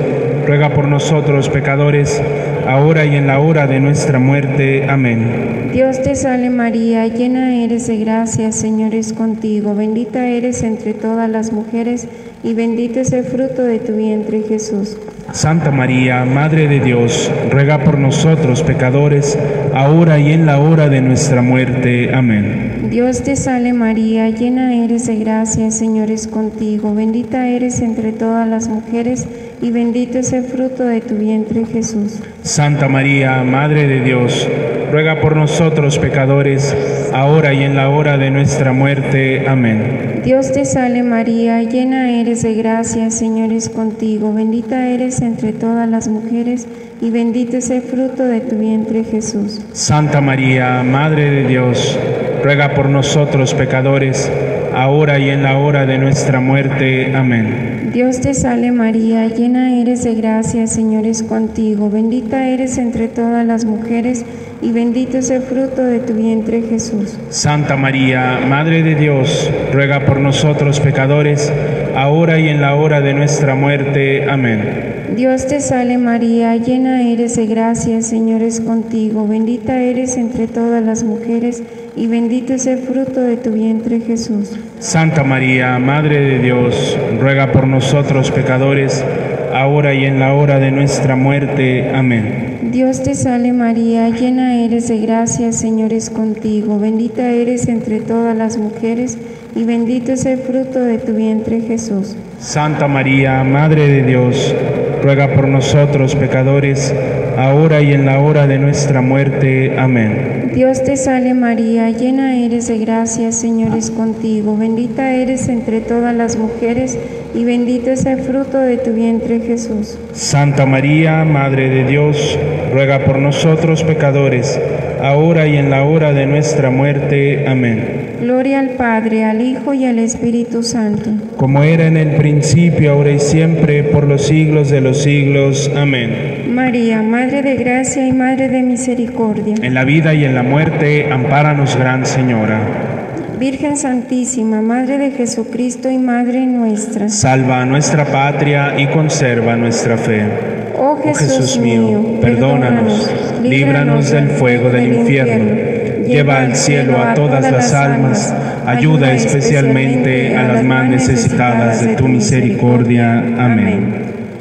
ruega por nosotros pecadores, ahora y en la hora de nuestra muerte. Amén. Dios te salve María, llena eres de gracia, el Señor es contigo, bendita eres entre todas las mujeres, y bendito es el fruto de tu vientre, Jesús. Santa María, Madre de Dios, ruega por nosotros pecadores, ahora y en la hora de nuestra muerte. Amén. Dios te salve María, llena eres de gracia, el Señor es contigo, bendita eres entre todas las mujeres, y bendito es el fruto de tu vientre, Jesús. Santa María, Madre de Dios, ruega por nosotros pecadores, ahora y en la hora de nuestra muerte. Amén. Dios te salve María, llena eres de gracia, el Señor es contigo, bendita eres entre todas las mujeres, y bendito es el fruto de tu vientre, Jesús. Santa María, Madre de Dios, ruega por nosotros pecadores, ahora y en la hora de nuestra muerte. Amén. Dios te salve María, llena eres de gracia, el Señor es contigo, bendita eres entre todas las mujeres, y bendito es el fruto de tu vientre, Jesús. Santa María, Madre de Dios, ruega por nosotros pecadores, ahora y en la hora de nuestra muerte. Amén. Dios te salve María, llena eres de gracia, el Señor es contigo, bendita eres entre todas las mujeres, y bendito es el fruto de tu vientre, Jesús. Santa María, Madre de Dios, ruega por nosotros pecadores, ahora y en la hora de nuestra muerte. Amén. Dios te salve María, llena eres de gracia, el Señor es contigo, bendita eres entre todas las mujeres, y bendito es el fruto de tu vientre, Jesús. Santa María, Madre de Dios, ruega por nosotros pecadores, ahora y en la hora de nuestra muerte. Amén. Dios te salve María, llena eres de gracia, el Señor es contigo, bendita eres entre todas las mujeres, y bendito es el fruto de tu vientre, Jesús. Santa María, Madre de Dios, ruega por nosotros pecadores, ahora y en la hora de nuestra muerte. Amén. Gloria al Padre, al Hijo y al Espíritu Santo. Como era en el principio, ahora y siempre, por los siglos de los siglos. Amén. María, Madre de gracia y Madre de misericordia. En la vida y en la muerte, ampáranos, Gran Señora. Virgen Santísima, Madre de Jesucristo y Madre nuestra. Salva a nuestra patria y conserva nuestra fe. Oh Jesús mío, perdónanos, líbranos del fuego del infierno. Lleva al cielo a todas las almas, ayuda especialmente a las más necesitadas de tu misericordia. Amén.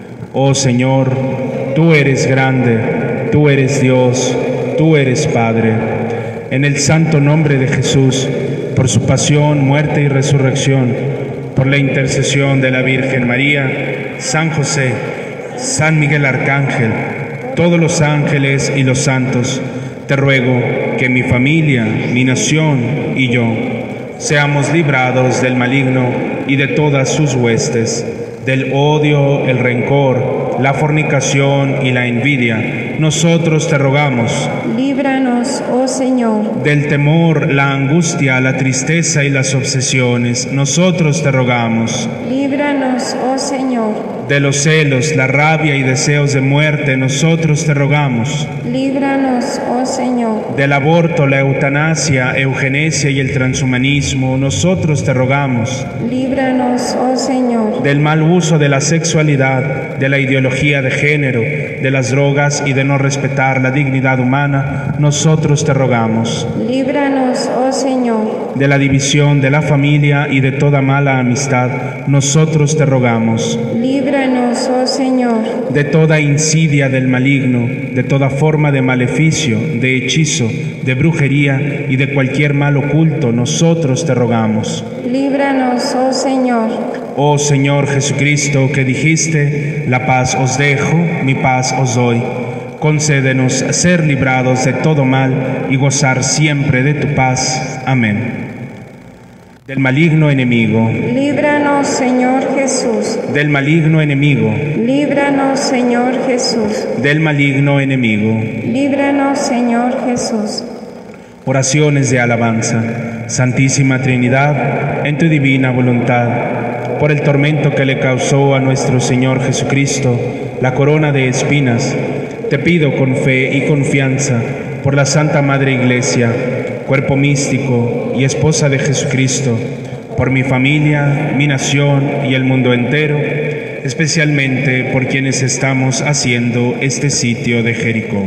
Oh Señor, tú eres grande, tú eres Dios, tú eres Padre. En el santo nombre de Jesús, por su pasión, muerte y resurrección, por la intercesión de la Virgen María, San José, San Miguel Arcángel, todos los ángeles y los santos, te ruego que mi familia, mi nación y yo seamos librados del maligno y de todas sus huestes, del odio, el rencor, la fornicación y la envidia. Nosotros te rogamos. Líbranos, oh Señor. Del temor, la angustia, la tristeza y las obsesiones. Nosotros te rogamos. Líbranos, oh Señor. De los celos, la rabia y deseos de muerte. Nosotros te rogamos. Líbranos, oh Señor. Del aborto, la eutanasia, eugenesia y el transhumanismo. Nosotros te rogamos. Líbranos, oh Señor. Del mal uso de la sexualidad, de la ideología de género, de las drogas y de no respetar la dignidad humana, nosotros te rogamos. Líbranos, oh Señor. De la división de la familia y de toda mala amistad, nosotros te rogamos. Líbranos, oh Señor. De toda insidia del maligno, de toda forma de maleficio, de hechizo, de brujería y de cualquier mal oculto, nosotros te rogamos. Líbranos, oh Señor. Oh Señor Jesucristo, que dijiste, la paz os dejo, mi paz os doy. Concédenos ser librados de todo mal y gozar siempre de tu paz. Amén. Del maligno enemigo. Líbranos, Señor Jesús. Del maligno enemigo. Líbranos, Señor Jesús. Del maligno enemigo. Líbranos, Señor Jesús. Oraciones de alabanza. Santísima Trinidad, en tu divina voluntad, por el tormento que le causó a nuestro Señor Jesucristo la corona de espinas, te pido con fe y confianza por la Santa Madre Iglesia, cuerpo místico y esposa de Jesucristo, por mi familia, mi nación y el mundo entero, especialmente por quienes estamos haciendo este sitio de Jericó.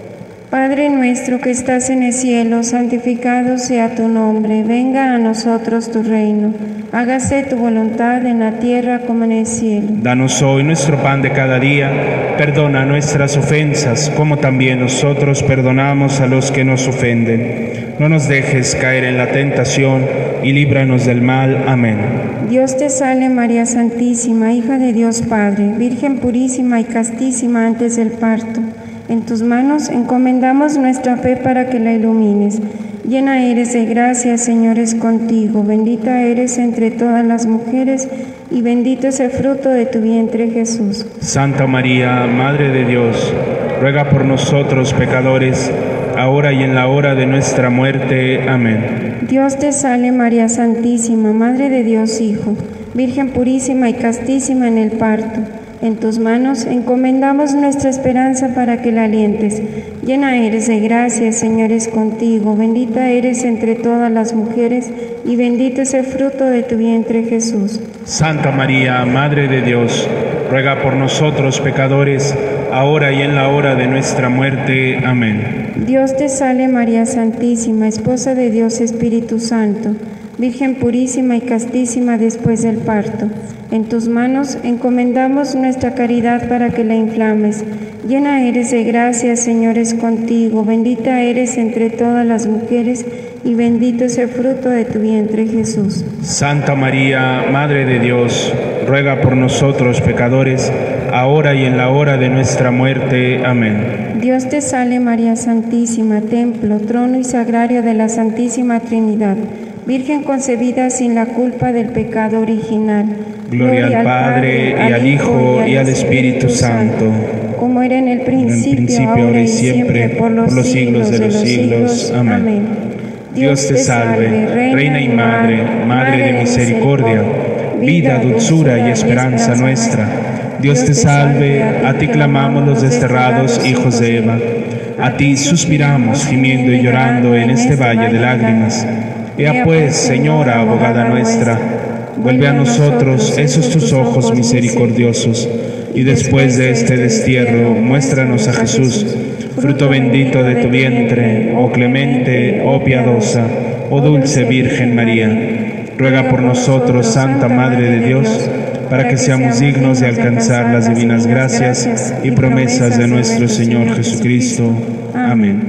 Padre nuestro que estás en el cielo, santificado sea tu nombre. Venga a nosotros tu reino. Hágase tu voluntad en la tierra como en el cielo. Danos hoy nuestro pan de cada día. Perdona nuestras ofensas, como también nosotros perdonamos a los que nos ofenden. No nos dejes caer en la tentación y líbranos del mal. Amén. Dios te salve María Santísima, hija de Dios Padre, Virgen purísima y castísima antes del parto. En tus manos encomendamos nuestra fe para que la ilumines. Llena eres de gracia, Señor es contigo. Bendita eres entre todas las mujeres y bendito es el fruto de tu vientre, Jesús. Santa María, Madre de Dios, ruega por nosotros pecadores, ahora y en la hora de nuestra muerte. Amén. Dios te salve María Santísima, Madre de Dios Hijo, Virgen purísima y castísima en el parto. En tus manos encomendamos nuestra esperanza para que la alientes. Llena eres de gracia, Señor es contigo. Bendita eres entre todas las mujeres y bendito es el fruto de tu vientre, Jesús. Santa María, Madre de Dios, ruega por nosotros pecadores, ahora y en la hora de nuestra muerte. Amén. Dios te salve María Santísima, Esposa de Dios Espíritu Santo, Virgen purísima y castísima después del parto. En tus manos encomendamos nuestra caridad para que la inflames. Llena eres de gracia, Señor es contigo. Bendita eres entre todas las mujeres y bendito es el fruto de tu vientre, Jesús. Santa María, Madre de Dios, ruega por nosotros pecadores, ahora y en la hora de nuestra muerte. Amén. Dios te salve María Santísima, templo, trono y sagrario de la Santísima Trinidad, Virgen concebida sin la culpa del pecado original. Gloria al Padre, y al Hijo, y al Espíritu Santo, como era en el principio, ahora y siempre, por los siglos de los siglos. Amén. Dios te salve, Reina y Madre, Madre de misericordia, vida, dulzura y esperanza nuestra. Dios te salve, a ti clamamos los desterrados hijos de Eva. A ti suspiramos, gimiendo y llorando en este valle de lágrimas. Ea pues, Señora, abogada nuestra, vuelve a nosotros esos tus ojos misericordiosos, y después de este destierro, muéstranos a Jesús, fruto bendito de tu vientre, oh clemente, oh piadosa, oh dulce Virgen María. Ruega por nosotros, Santa Madre de Dios, para que seamos dignos de alcanzar las divinas gracias y promesas de nuestro Señor Jesucristo. Amén.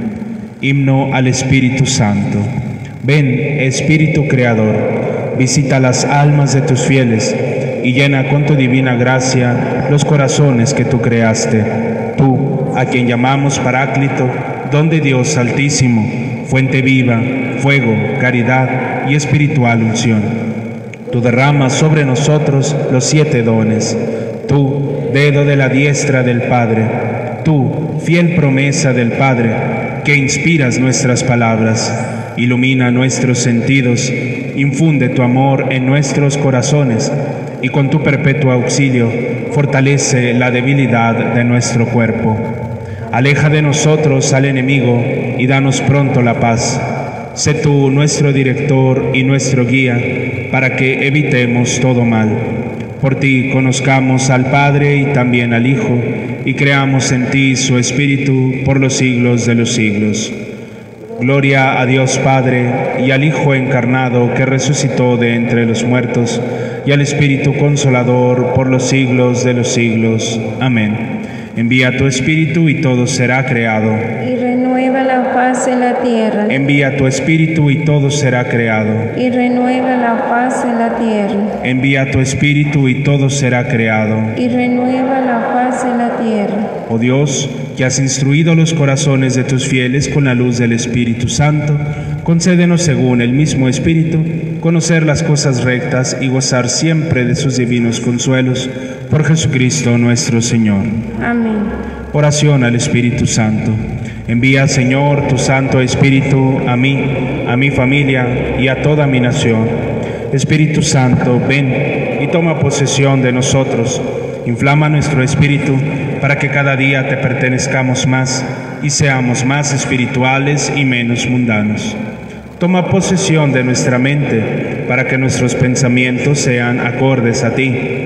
Himno al Espíritu Santo. Ven, Espíritu Creador, visita las almas de tus fieles y llena con tu divina gracia los corazones que tú creaste. Tú, a quien llamamos Paráclito, don de Dios Altísimo, fuente viva, fuego, caridad y espiritual unción. Tú derramas sobre nosotros los 7 dones. Tú, dedo de la diestra del Padre. Tú, fiel promesa del Padre, que inspiras nuestras palabras. Ilumina nuestros sentidos, infunde tu amor en nuestros corazones y con tu perpetuo auxilio fortalece la debilidad de nuestro cuerpo. Aleja de nosotros al enemigo y danos pronto la paz. Sé tú nuestro director y nuestro guía para que evitemos todo mal. Por ti conozcamos al Padre y también al Hijo y creamos en ti su Espíritu por los siglos de los siglos. Gloria a Dios Padre, y al Hijo encarnado que resucitó de entre los muertos, y al Espíritu Consolador por los siglos de los siglos. Amén. Envía tu Espíritu y todo será creado. Y renueva la faz de la tierra. Envía tu Espíritu y todo será creado. Y renueva la faz de la tierra. Envía tu Espíritu y todo será creado. Y renueva la faz de la tierra. Oh Dios, que has instruido los corazones de tus fieles con la luz del Espíritu Santo, concédenos según el mismo Espíritu, conocer las cosas rectas y gozar siempre de sus divinos consuelos, por Jesucristo nuestro Señor. Amén. Oración al Espíritu Santo. Envía, Señor, tu Santo Espíritu a mí, a mi familia y a toda mi nación. Espíritu Santo, ven y toma posesión de nosotros. Inflama nuestro espíritu para que cada día te pertenezcamos más y seamos más espirituales y menos mundanos. Toma posesión de nuestra mente para que nuestros pensamientos sean acordes a ti.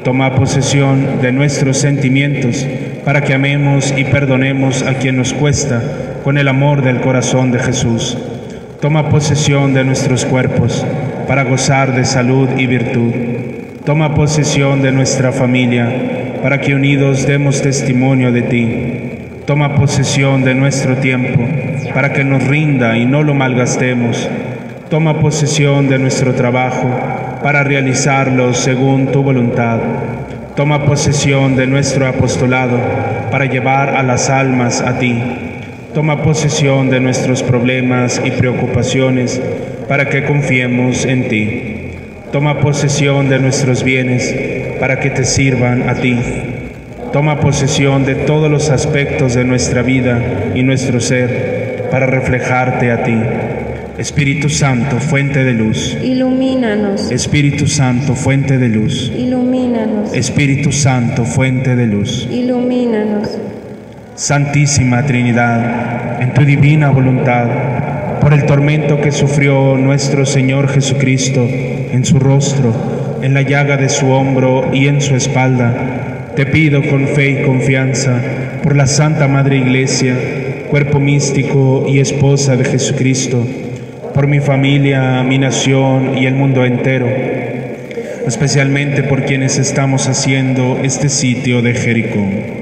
Toma posesión de nuestros sentimientos para que amemos y perdonemos a quien nos cuesta con el amor del corazón de Jesús. Toma posesión de nuestros cuerpos para gozar de salud y virtud. Toma posesión de nuestra familia para que unidos demos testimonio de ti. Toma posesión de nuestro tiempo para que nos rinda y no lo malgastemos. Toma posesión de nuestro trabajo para realizarlo según tu voluntad. Toma posesión de nuestro apostolado para llevar a las almas a ti. Toma posesión de nuestros problemas y preocupaciones para que confiemos en ti. Toma posesión de nuestros bienes para que te sirvan a ti. Toma posesión de todos los aspectos de nuestra vida y nuestro ser para reflejarte a ti. Espíritu Santo, fuente de luz, ilumínanos. Espíritu Santo, fuente de luz, Ilumínanos. Espíritu Santo, fuente de luz. Ilumínanos. Santísima Trinidad, en tu divina voluntad, por el tormento que sufrió nuestro Señor Jesucristo en su rostro, en la llaga de su hombro y en su espalda, te pido con fe y confianza, por la Santa Madre Iglesia, cuerpo místico y esposa de Jesucristo, por mi familia, mi nación y el mundo entero, especialmente por quienes estamos haciendo este sitio de Jericó.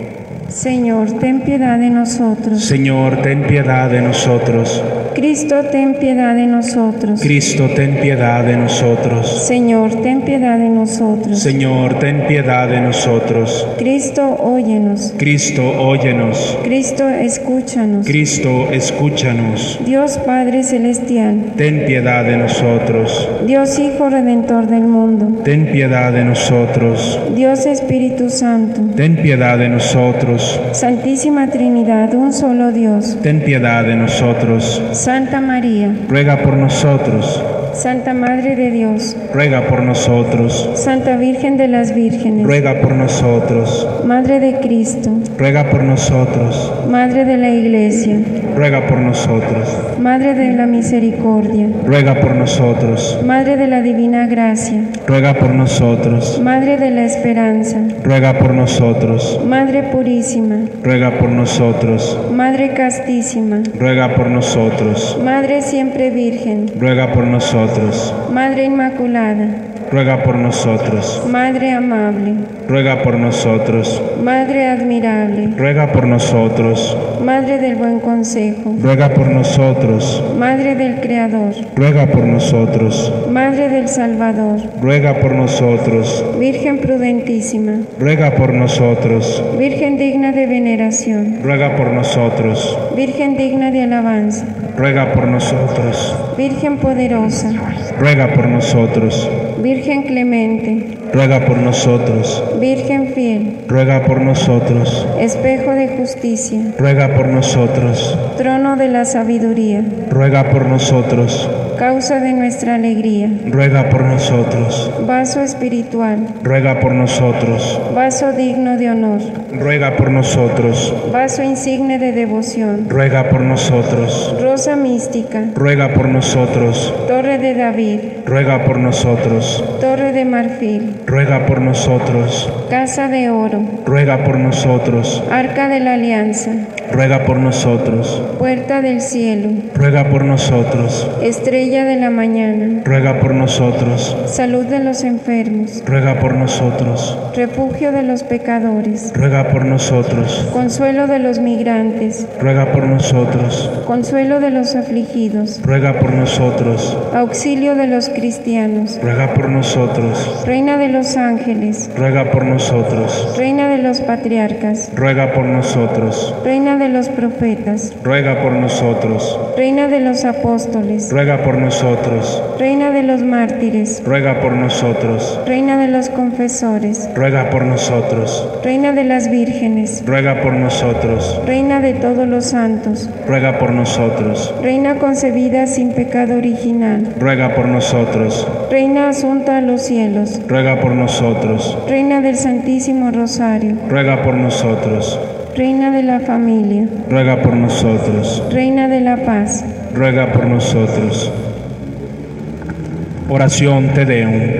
Señor, ten piedad de nosotros. Señor, ten piedad de nosotros. Cristo, ten piedad de nosotros. Cristo, ten piedad de nosotros. Señor, ten piedad de nosotros. Señor, ten piedad de nosotros. Cristo, óyenos. Cristo, óyenos. Cristo, escúchanos. Cristo, escúchanos. Dios Padre Celestial. Ten piedad de nosotros. Dios Hijo Redentor del mundo. Ten piedad de nosotros. Dios Espíritu Santo. Ten piedad de nosotros. Santísima Trinidad, un solo Dios. Ten piedad de nosotros. Santa María, Ruega por nosotros. Santa Madre de Dios, Ruega por nosotros. Santa Virgen de las Vírgenes, Ruega por nosotros. Madre de Cristo, Ruega por nosotros. Madre de la Iglesia, Ruega por nosotros. Madre de la Misericordia, Ruega por nosotros. Madre de la Divina Gracia, Ruega por nosotros. Madre de la Esperanza, Ruega por nosotros. Madre Purísima, Ruega por nosotros. Madre Castísima, Ruega por nosotros. Madre Siempre Virgen, Ruega por nosotros. Madre Inmaculada, Ruega por nosotros. Madre Amable, Ruega por nosotros. Madre Admirable, Ruega por nosotros. Madre del Buen Consejo, Ruega por nosotros. Madre del Creador, Ruega por nosotros. Madre del Salvador, Ruega por nosotros. Virgen prudentísima, Ruega por nosotros. Virgen digna de veneración, Ruega por nosotros. Virgen digna de alabanza, Ruega por nosotros. Virgen poderosa, Ruega por nosotros. Virgen clemente, Ruega por nosotros. Virgen fiel, Ruega por nosotros. espejo de justicia, Ruega por nosotros. trono de la sabiduría, Ruega por nosotros. causa de nuestra alegría, Ruega por nosotros. vaso espiritual, Ruega por nosotros. vaso digno de honor, Ruega por nosotros. vaso insigne de devoción, Ruega por nosotros. rosa mística, Ruega por nosotros. torre de David, Ruega por nosotros. torre de marfil, Ruega por nosotros. casa de oro, Ruega por nosotros. arca de la alianza, Ruega por nosotros. puerta del cielo, Ruega por nosotros. estrella de la mañana, Ruega por nosotros. salud de los enfermos, Ruega por nosotros. refugio de los pecadores, Ruega por nosotros. consuelo de los migrantes, Ruega por nosotros. consuelo de los afligidos, Ruega por nosotros. auxilio de los cristianos, Ruega por nosotros. reina de los ángeles, Ruega por nosotros. reina de los patriarcas, Ruega por nosotros. reina de los profetas, Ruega por nosotros. reina de los apóstoles, Ruega por nosotros. reina de los mártires, Ruega por nosotros. reina de los confesores, Ruega por nosotros. reina de las vírgenes, Ruega por nosotros. reina de todos los santos, Ruega por nosotros. reina concebida sin pecado original, Ruega por nosotros. reina asunta a los cielos, Ruega por nosotros. reina del Santísimo Rosario, Ruega por nosotros. reina de la familia, Ruega por nosotros. reina de la paz. Ruega por nosotros. Oración Te Deum.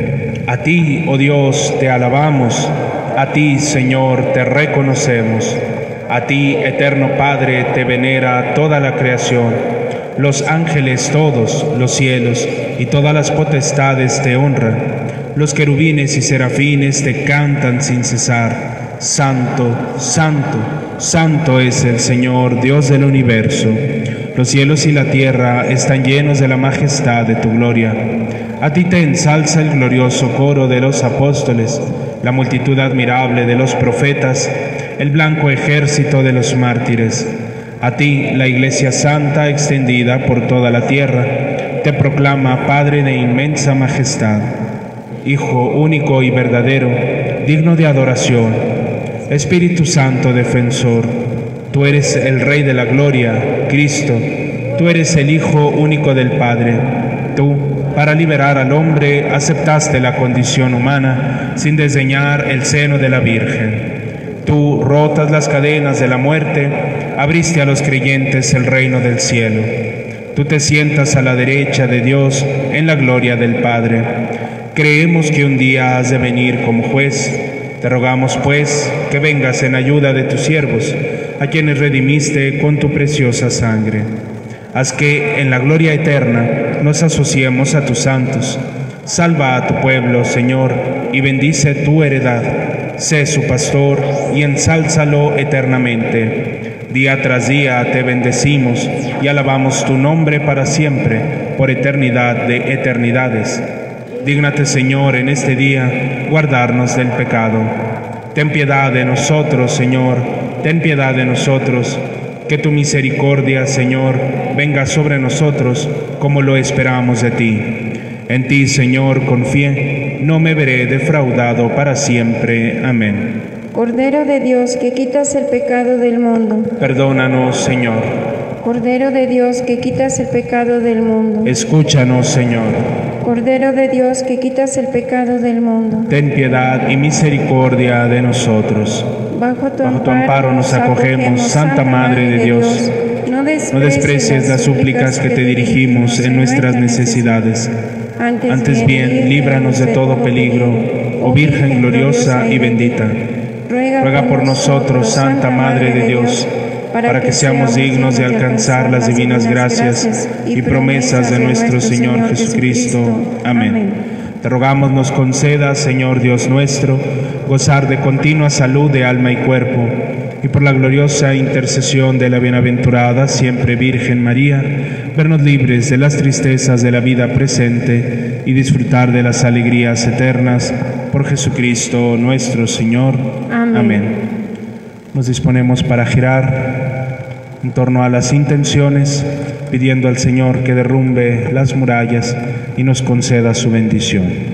A ti, oh Dios, te alabamos, a ti, Señor, te reconocemos. A ti, eterno Padre, te venera toda la creación. Los ángeles todos, los cielos y todas las potestades te honran. Los querubines y serafines te cantan sin cesar. Santo, santo, santo es el Señor, Dios del universo. Los cielos y la tierra están llenos de la majestad de tu gloria. A ti te ensalza el glorioso coro de los apóstoles, la multitud admirable de los profetas, el blanco ejército de los mártires. A ti, la Iglesia Santa extendida por toda la tierra, te proclama Padre de inmensa majestad, Hijo único y verdadero, digno de adoración, Espíritu Santo defensor. Tú eres el Rey de la gloria, Cristo. Tú eres el Hijo único del Padre. Tú, para liberar al hombre, aceptaste la condición humana sin desdeñar el seno de la Virgen. Tú, rotas las cadenas de la muerte, abriste a los creyentes el reino del cielo. Tú te sientas a la derecha de Dios en la gloria del Padre. Creemos que un día has de venir como juez. Te rogamos, pues, que vengas en ayuda de tus siervos, a quienes redimiste con tu preciosa sangre. Haz que, en la gloria eterna, nos asociemos a tus santos. Salva a tu pueblo, Señor, y bendice tu heredad. Sé su pastor y ensálzalo eternamente. Día tras día te bendecimos y alabamos tu nombre para siempre, por eternidad de eternidades. Dígnate, Señor, en este día guardarnos del pecado. Ten piedad de nosotros, Señor, ten piedad de nosotros. Que tu misericordia, Señor, venga sobre nosotros como lo esperamos de ti. En ti, Señor, confié, no me veré defraudado para siempre. Amén. Cordero de Dios, que quitas el pecado del mundo. Perdónanos, Señor. Cordero de Dios, que quitas el pecado del mundo. Escúchanos, Señor. Cordero de Dios, que quitas el pecado del mundo. Ten piedad y misericordia de nosotros. Bajo tu amparo nos acogemos, Santa Madre de Dios. No desprecies las súplicas que te dirigimos en nuestras necesidades. Antes bien, líbranos de todo peligro, oh Virgen gloriosa y bendita. Ruega por nosotros, Santa Madre de Dios, para que seamos dignos de alcanzar las divinas gracias y promesas de nuestro Señor Jesucristo. Amén. Te rogamos nos concedas, Señor Dios nuestro, gozar de continua salud de alma y cuerpo, y por la gloriosa intercesión de la bienaventurada siempre Virgen María, vernos libres de las tristezas de la vida presente y disfrutar de las alegrías eternas, por Jesucristo nuestro Señor. Amén. Nos disponemos para girar en torno a las intenciones, pidiendo al Señor que derrumbe las murallas y nos conceda su bendición.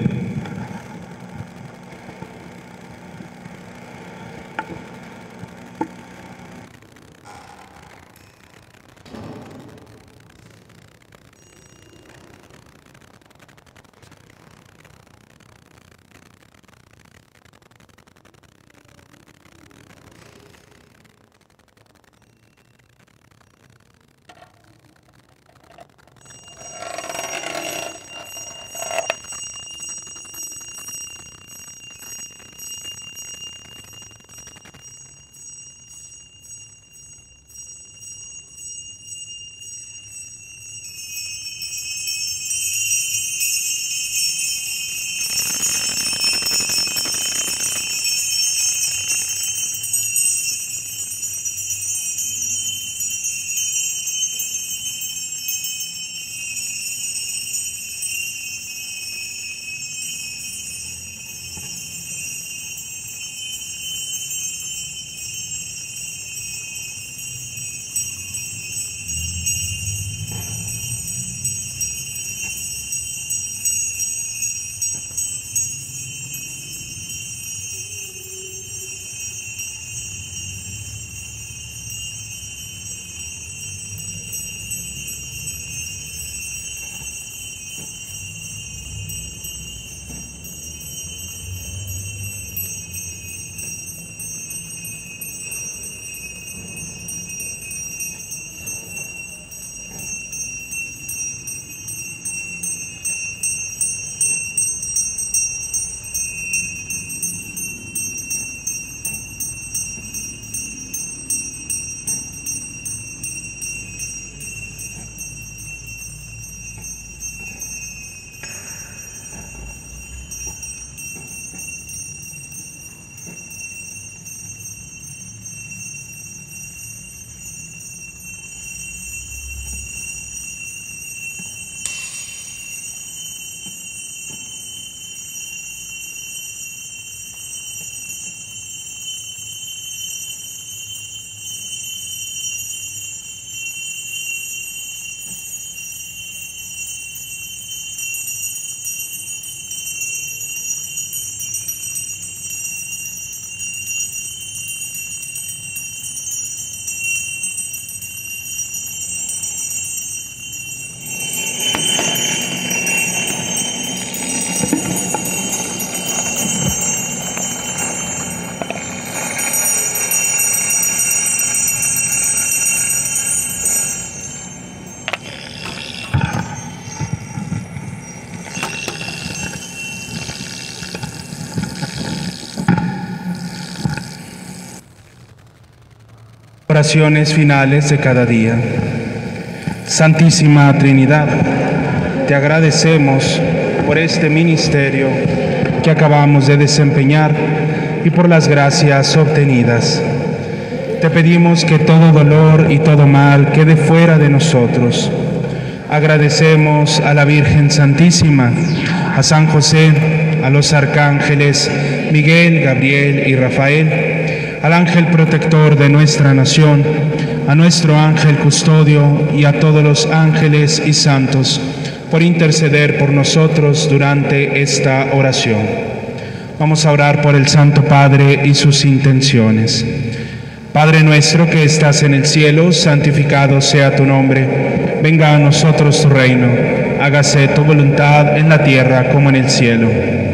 Oraciones finales de cada día. Santísima Trinidad, te agradecemos por este ministerio que acabamos de desempeñar y por las gracias obtenidas. Te pedimos que todo dolor y todo mal quede fuera de nosotros. Agradecemos a la Virgen Santísima, a San José, a los arcángeles Miguel, Gabriel y Rafael, al ángel protector de nuestra nación, a nuestro ángel custodio y a todos los ángeles y santos, por interceder por nosotros durante esta oración. Vamos a orar por el Santo Padre y sus intenciones. Padre nuestro que estás en el cielo, santificado sea tu nombre. Venga a nosotros tu reino. Hágase tu voluntad en la tierra como en el cielo.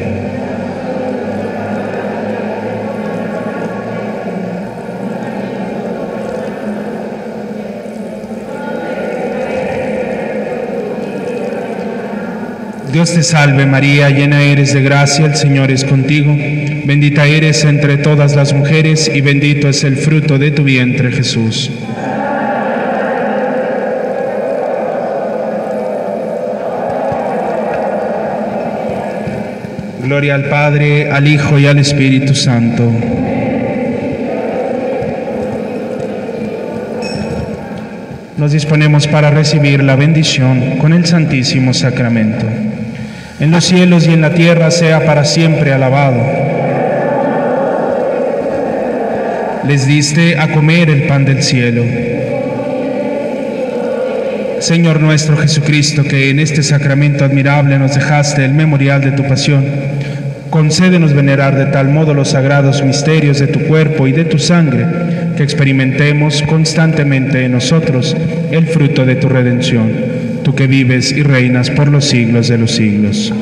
Dios te salve María, llena eres de gracia, el Señor es contigo. Bendita eres entre todas las mujeres y bendito es el fruto de tu vientre, Jesús. Gloria al Padre, al Hijo y al Espíritu Santo. Nos disponemos para recibir la bendición con el Santísimo Sacramento. En los cielos y en la tierra sea para siempre alabado. Les diste a comer el pan del cielo. Señor nuestro Jesucristo, que en este sacramento admirable nos dejaste el memorial de tu pasión, concédenos venerar de tal modo los sagrados misterios de tu cuerpo y de tu sangre, que experimentemos constantemente en nosotros el fruto de tu redención. Tú que vives y reinas por los siglos de los siglos.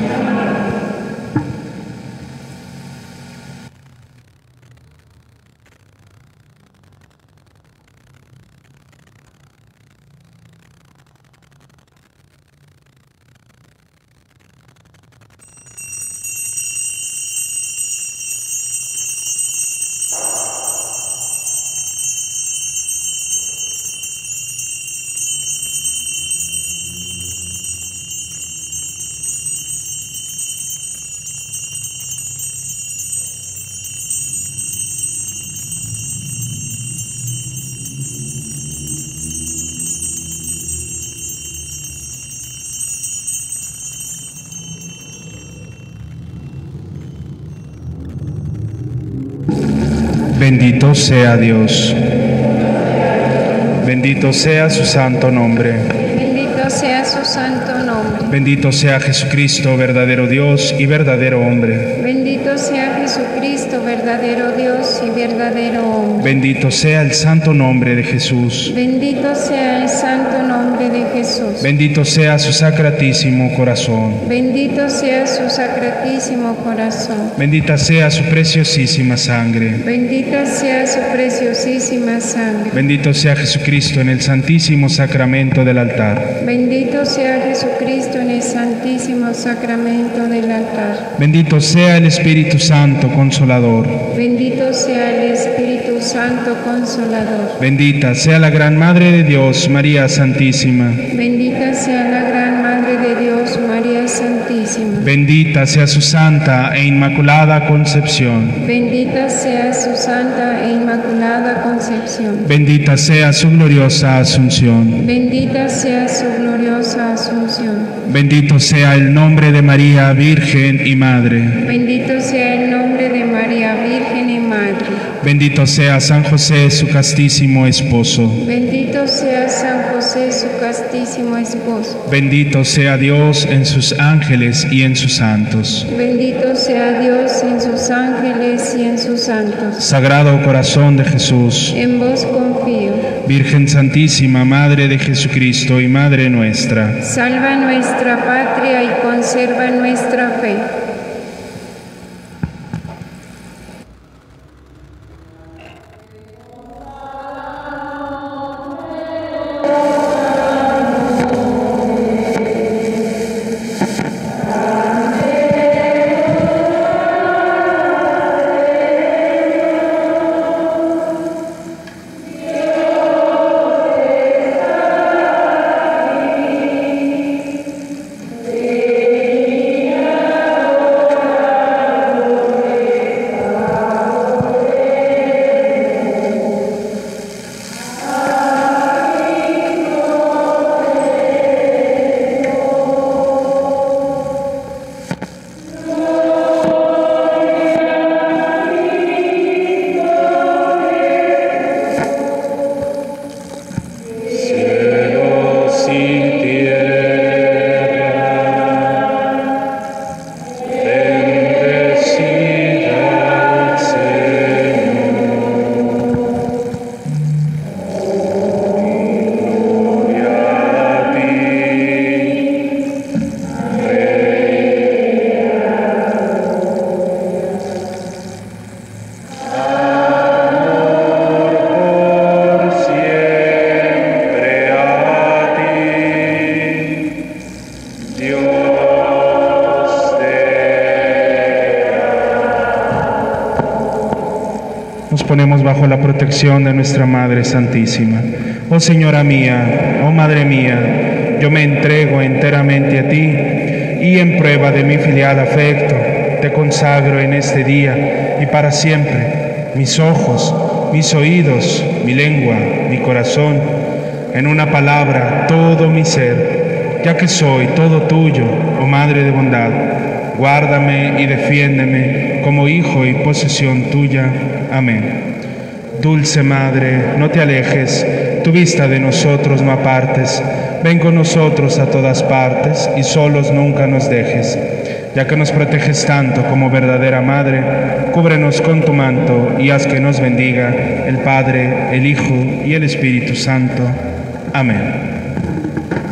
Bendito sea Dios. Bendito sea su santo nombre. Bendito sea su santo nombre. Bendito sea Jesucristo, verdadero Dios y verdadero hombre. Bendito sea Jesucristo, verdadero Dios y verdadero hombre. Bendito sea el santo nombre de Jesús. Bendito sea el santo nombre de Jesús. Bendito sea su sacratísimo corazón. Bendito sea su sacratísimo corazón. Bendita sea su preciosísima sangre. Bendita sea su preciosísima sangre. Bendito sea Jesucristo en el santísimo sacramento del altar. Bendito sea Jesucristo en el santísimo sacramento del altar. Bendito sea el Espíritu Santo Consolador. Bendito sea el Espíritu Santo Consolador. Bendita sea la Gran Madre de Dios, María Santísima. Bendita sea la Gran Madre de Dios, María Santísima. Bendita sea su santa e inmaculada concepción. Bendita sea su santa e inmaculada concepción. Bendita sea su gloriosa asunción. Bendita sea su gloriosa asunción. Bendito sea el nombre de María, Virgen y Madre. Bendito sea el nombre de María, Virgen y Madre. Bendito sea San José, su castísimo esposo. Bendito sea San José, su castísimo esposo. Bendito sea Dios en sus ángeles y en sus santos. Bendito sea Dios en sus ángeles y en sus santos. Sagrado corazón de Jesús. En vos confío. Virgen Santísima, Madre de Jesucristo y Madre nuestra. Salva nuestra patria y conserva nuestra fe. nos ponemos bajo la protección de nuestra Madre Santísima. Oh Señora mía, oh Madre mía, yo me entrego enteramente a ti y en prueba de mi filial afecto, te consagro en este día y para siempre mis ojos, mis oídos, mi lengua, mi corazón, en una palabra, todo mi ser, ya que soy todo tuyo, oh Madre de bondad. Guárdame y defiéndeme como hijo y posesión tuya. Amén. Dulce Madre, no te alejes, tu vista de nosotros no apartes. Ven con nosotros a todas partes y solos nunca nos dejes. Ya que nos proteges tanto como verdadera Madre, cúbrenos con tu manto y haz que nos bendiga el Padre, el Hijo y el Espíritu Santo. Amén.